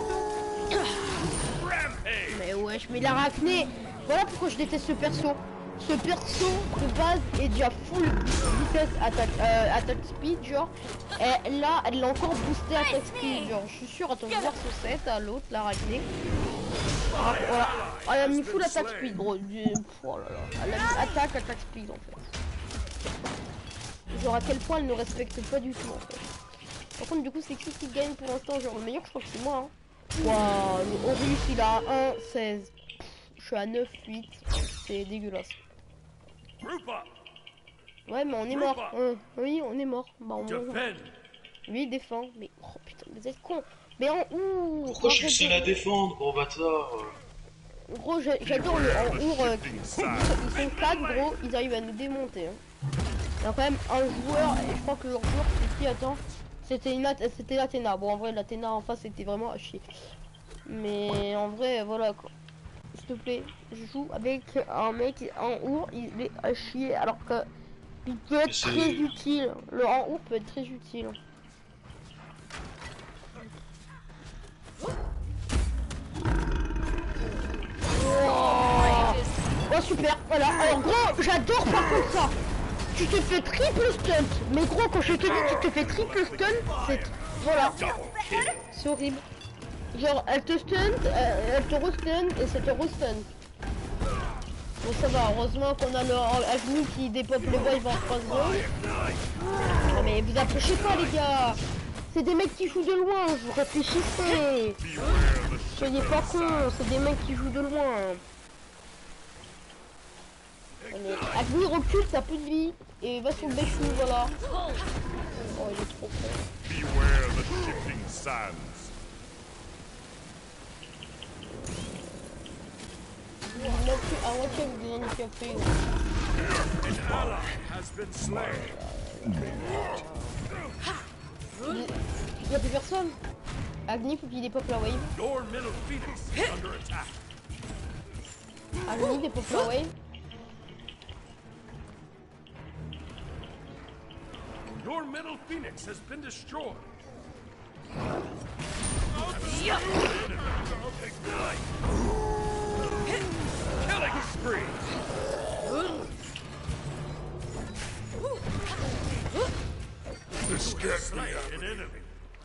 Mais wesh, mais l'arachné. Voilà pourquoi je déteste ce perso. Ce perso de base est déjà full vitesse attaque speed genre. Et là elle l'a encore boosté attaque speed genre. Je suis sûr, attends je vais voir son set à l'autre, l'arachné. Voilà. Elle a mis full attaque speed gros. Oh là là. Elle a mis attaque speed en fait. Genre à quel point elle ne respecte pas du tout en fait. Par contre du coup c'est qui gagne pour l'instant? Genre le meilleur je crois que c'est moi hein. Waouh, le Horus il a 1-16. Je suis à 9-8. C'est dégueulasse. Ouais mais on est mort. Oui on est mort. Bah on meurt. Lui il défend. Mais oh putain vous êtes con. Mais en ouh. Pourquoi je suis le seul à défendre, gros bâtard? Gros j'adore le en our. Ils sont 4 gros, ils arrivent à nous démonter hein. Il y a quand même un joueur, et je crois que leur joueur c'est qui? Attends. C'était l'Athéna. Bon en vrai l'Athéna en face c'était vraiment à chier. Mais en vrai voilà quoi. S'il te plaît, je joue avec un mec en our, il est à chier alors que il peut être très utile. Le en our peut être très utile. Oh super, voilà. Alors gros, j'adore par contre ça. Tu te fais triple stunt. Mais gros, quand je te dis tu te fais triple stun, c'est... Voilà. C'est horrible. Genre, elle te stun, elle te restun et ça te restun. Bon ça va, heureusement qu'on a le Agni qui dépop les waves en 3 secondes. Non mais vous approchez pas les gars. C'est des mecs qui jouent de loin, vous réfléchissez. Soyez pas cons, c'est des mecs qui jouent de loin. Mais Agni recule, ça plus de vie. Et va sur le béchou, voilà. Oh, il est trop con. Beware the shifting sands. I want you to do your thing. An ally has been slain. Y'a plus personne. Agni, faut qu'il dépop la wave. Your middle phoenix is under attack. Agni, dépop la wave. Your middle phoenix has been destroyed. Killing spree. Slay an enemy.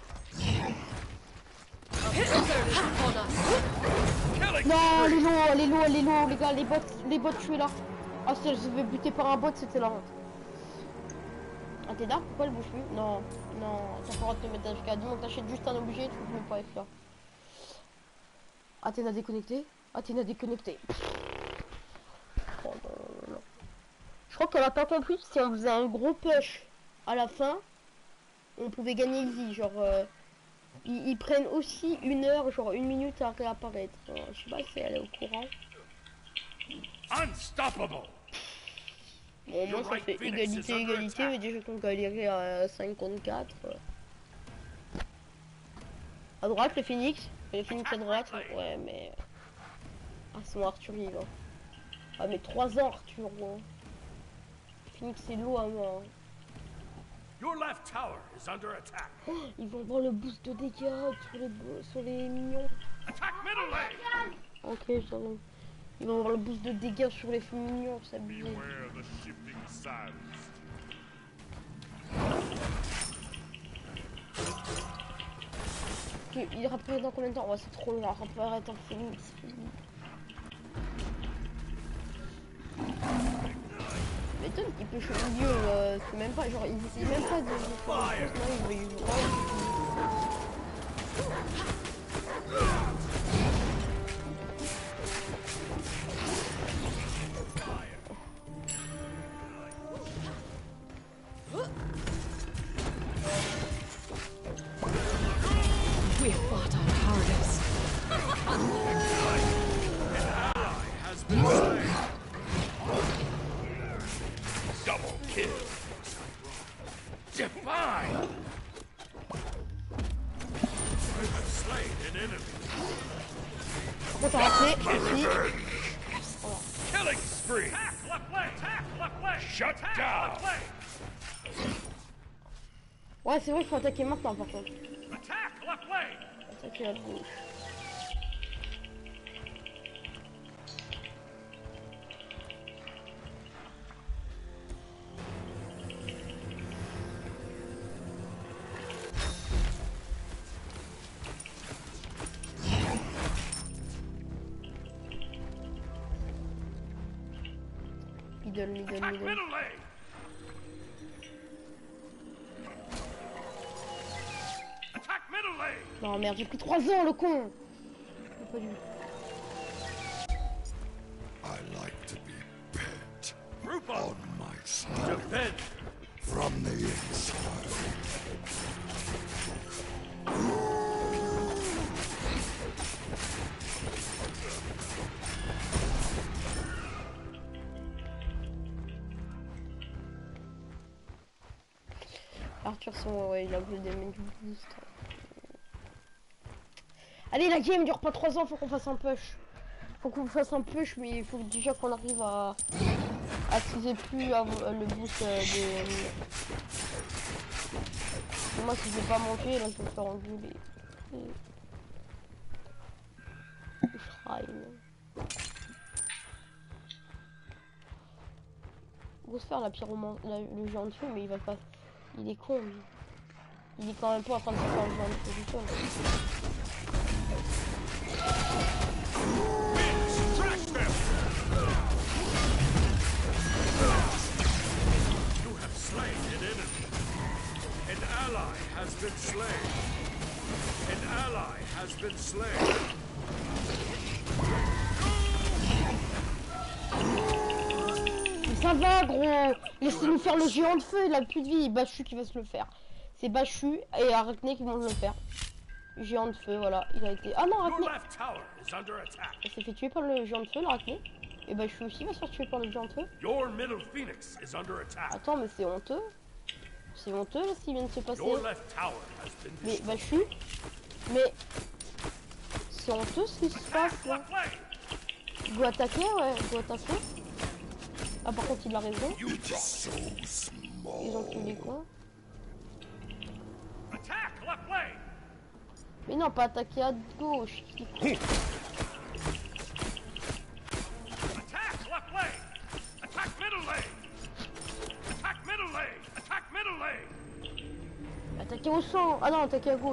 Non, elle est low, les gars, les bots tués là. Ah si elle se fait buter par un bot, c'était la honte. Ah t'es dark, pourquoi elle bouge plus? Non, non, t'as pas le droit de te mettre AFK. Dis donc t'achètes juste un objet, tu peux même pas FK. Athéna déconnecté. Athéna déconnecté. Oh non, non. Je crois qu'on a pas compris, si on faisait un gros push à la fin, on pouvait gagner easy, genre ils prennent aussi 1 heure, genre 1 minute à réapparaître. Je sais pas si elle est au courant. Unstoppable. Bon, moi ça fait égalité, mais déjà qu'on galérait à 5 contre 4. À droite le phoenix à droite, ouais mais... Ah c'est mon Arthur il va. Ah mais 3 ans Arthur moi. Phoenix c'est lourd à moi. Your left tower is under attack. Oh, ils vont voir le boost de dégâts sur les minions. Attack middle lane. Ok, ça va. Ils vont avoir le boost de dégâts sur les mignons, c'est abusé. Beware the shifting sands. Il réapparaît dans combien de temps? Ouais, c'est trop long, réapparaît en Phoenix. M'étonne qu'il pêche au milieu, c'est même pas, genre, il essaie même pas de faire une chose, non, il veut We fought our hardest. An ally has been slain. Double kill. Divine. You have slain an enemy. Bon, ça raté, ici. Killing spree. Shut down. Ouais, c'est vrai qu'il faut attaquer maintenant par contre. Attack left lane. Attaquer à gauche. Middle. Attack middle lane. Attack middle lane. Non merde, j'ai pris 3 ans le con. J'ai pas dû. I like to be pet Group on up. my side Defend. from the inside. Arthur, ouais, il a plus des menus boost. Allez, la game dure pas 3 ans, faut qu'on fasse un push. Faut qu'on fasse un push, mais il faut déjà qu'on arrive à teaser plus le boost des... Moi, si j'ai pas manqué, là, je vais me faire engueuler. Shrine. On va se faire la le géant de feu, mais il va pas... Il est con, lui. Il est quand même pas en train de se faire le géant de feu du tout. You have slain an enemy. An ally has been slain. An ally has been slain. Ça va gros, laissez-nous faire le géant de feu, il a plus de vie, Bachu qui va se le faire. C'est Bachu et Arachné qui vont le faire. Géant de feu, voilà, il a été... Ah non, Arachné, Your left tower is under attack. il s'est fait tuer par le géant de feu, l'Arachné. Et Bachu aussi va se faire tuer par le géant de feu. Your middle phoenix is under attack. Attends, mais c'est honteux. C'est honteux là, ce qui vient de se passer. Your left tower has been Mais destroyed. Bachu, mais... C'est honteux ce qui se passe là. Left lane. Il doit attaquer, ouais, il doit attaquer. Ah par contre il a raison. You drop. So small. Ils ont tué les quoi? Attack left lane. Mais non, pas attaquer à gauche. Attack left lane. Attack middle lane. Attack middle lane. Attack middle lane. Attaquer au sang. Ah non, attaquer à gauche.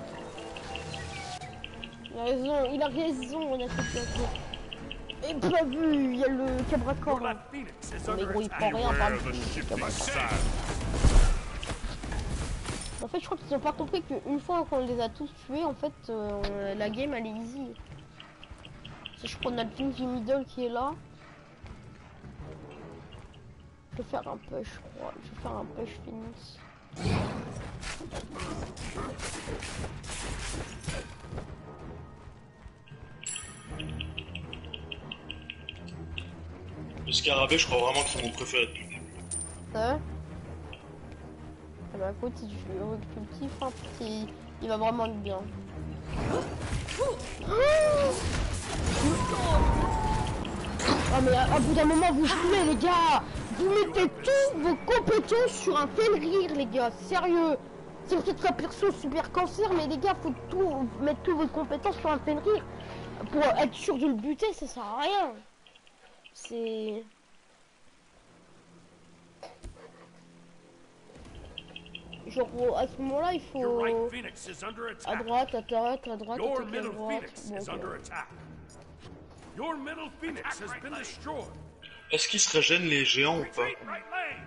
Il a raison, on a attaqué à gauche. Et pas vu, il y a le Your cabracor. left phoenix is Mais under gros, il attack. prend rien par le The shifting cabracor. sands. fait, je crois qu'ils ont pas compris qu'une fois qu'on les a tous tués, en fait, la game elle est easy. Si je prends notre King Middle qui est là. Je vais faire un push, je crois. Je vais faire un push Phoenix. Le scarabée, je crois vraiment que c'est mon préféré depuis le début. Ah bah écoute, si tu le cultives, hein, il va vraiment être bien. Ah mais à bout d'un moment vous jouez les gars. Vous mettez tous vos compétences sur un Fenrir les gars, sérieux. C'est peut-être un perso super cancer mais les gars faut tout mettre toutes vos compétences sur un Fenrir. Pour être sûr de le buter ça sert à rien. C'est... Genre à ce moment là il faut... Your right phoenix is under À attack. droite, à droite, à droite, Your attaquer à middle droite. phoenix Bon, is under attack. Your middle phoenix has been destroyed. Est-ce qu'ils se régènent les géants ou pas? Retreat right lane.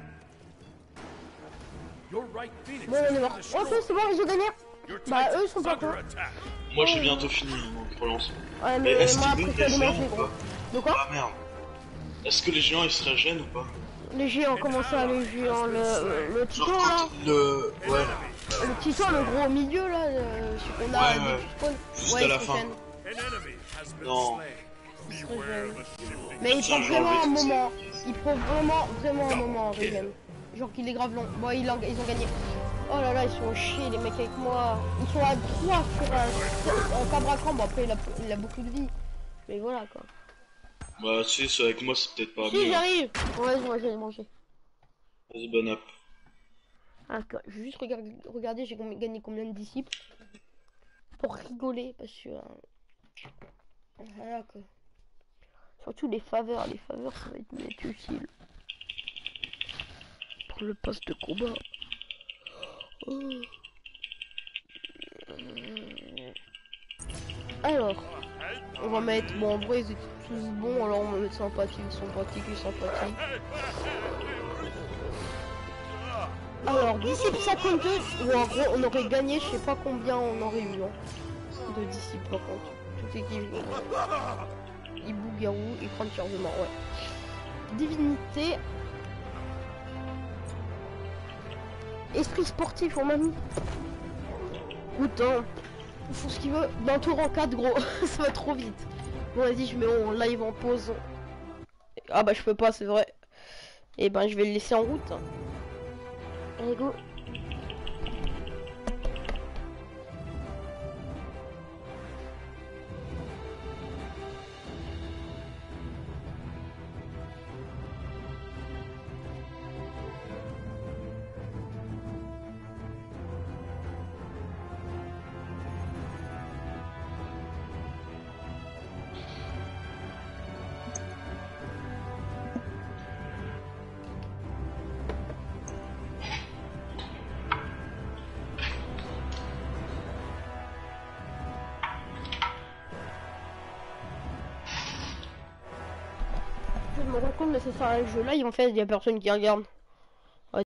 Your right phoenix bon, has on est been mort. Ok, destroyed. c'est bon, ils ont gagné. Your Bah, eux, ils titan's sont pas under contents. attack. Moi j'ai bientôt fini pour l'instant. Ouais, Mais mais est-ce moi qu'ils après donnent ça, des les géants manger ou gros. pas? De quoi? Ah merde. Est-ce que les géants ils se régènent ou pas? Les géants, comment ça, les géants? Le titan Genre là? quand le... Ouais, Le titan, le gros au milieu là, ce qu'on a Ouais, dès ouais. que tu spawns. Juste Ouais, à il la se fin. régène. An enemy has been Non. slain. Il se Beware régène. the shifting. Mais il Tiens, prend j'ai vraiment un enlevé tout ça. moment. Il prend vraiment un moment en régène. Genre qu'il est grave long. Bon, ils ont gagné. Oh là là, ils sont chiés les mecs avec moi. Ils sont à 3 sur un Cabracran. Bon, après, il a beaucoup de vie. Mais voilà quoi. Bah si, c'est avec moi c'est peut-être pas Si, mieux. Hein. j'arrive. Ouais, j'allais manger. Vas-y, bonne app. Ah, je vais juste regarder j'ai gagné combien de disciples. Pour rigoler, parce que... voilà quoi. Surtout les faveurs ça va être utile. Pour le poste de combat. Oh. Alors, on va mettre... Bon, en vrai, ils étaient tous bons, alors on va mettre sympathique. Alors, disciples 52, ou en gros, on aurait gagné, je sais pas combien on aurait eu hein, de disciples par contre. Tout est qui Hibou, Garou, écran de chargement, ouais. Divinité. Esprit sportif, on m'a mis. Autant. Il faut ce qu'il veut. Bientôt rang 4, gros. Ça va trop vite. Bon, vas-y, je mets en live en pause. Ah bah, je peux pas, c'est vrai. Et ben, je vais le laisser en route. Allez, go. Je me rends compte, mais c'est ça, le jeu là, en fait, il y a personne qui regarde.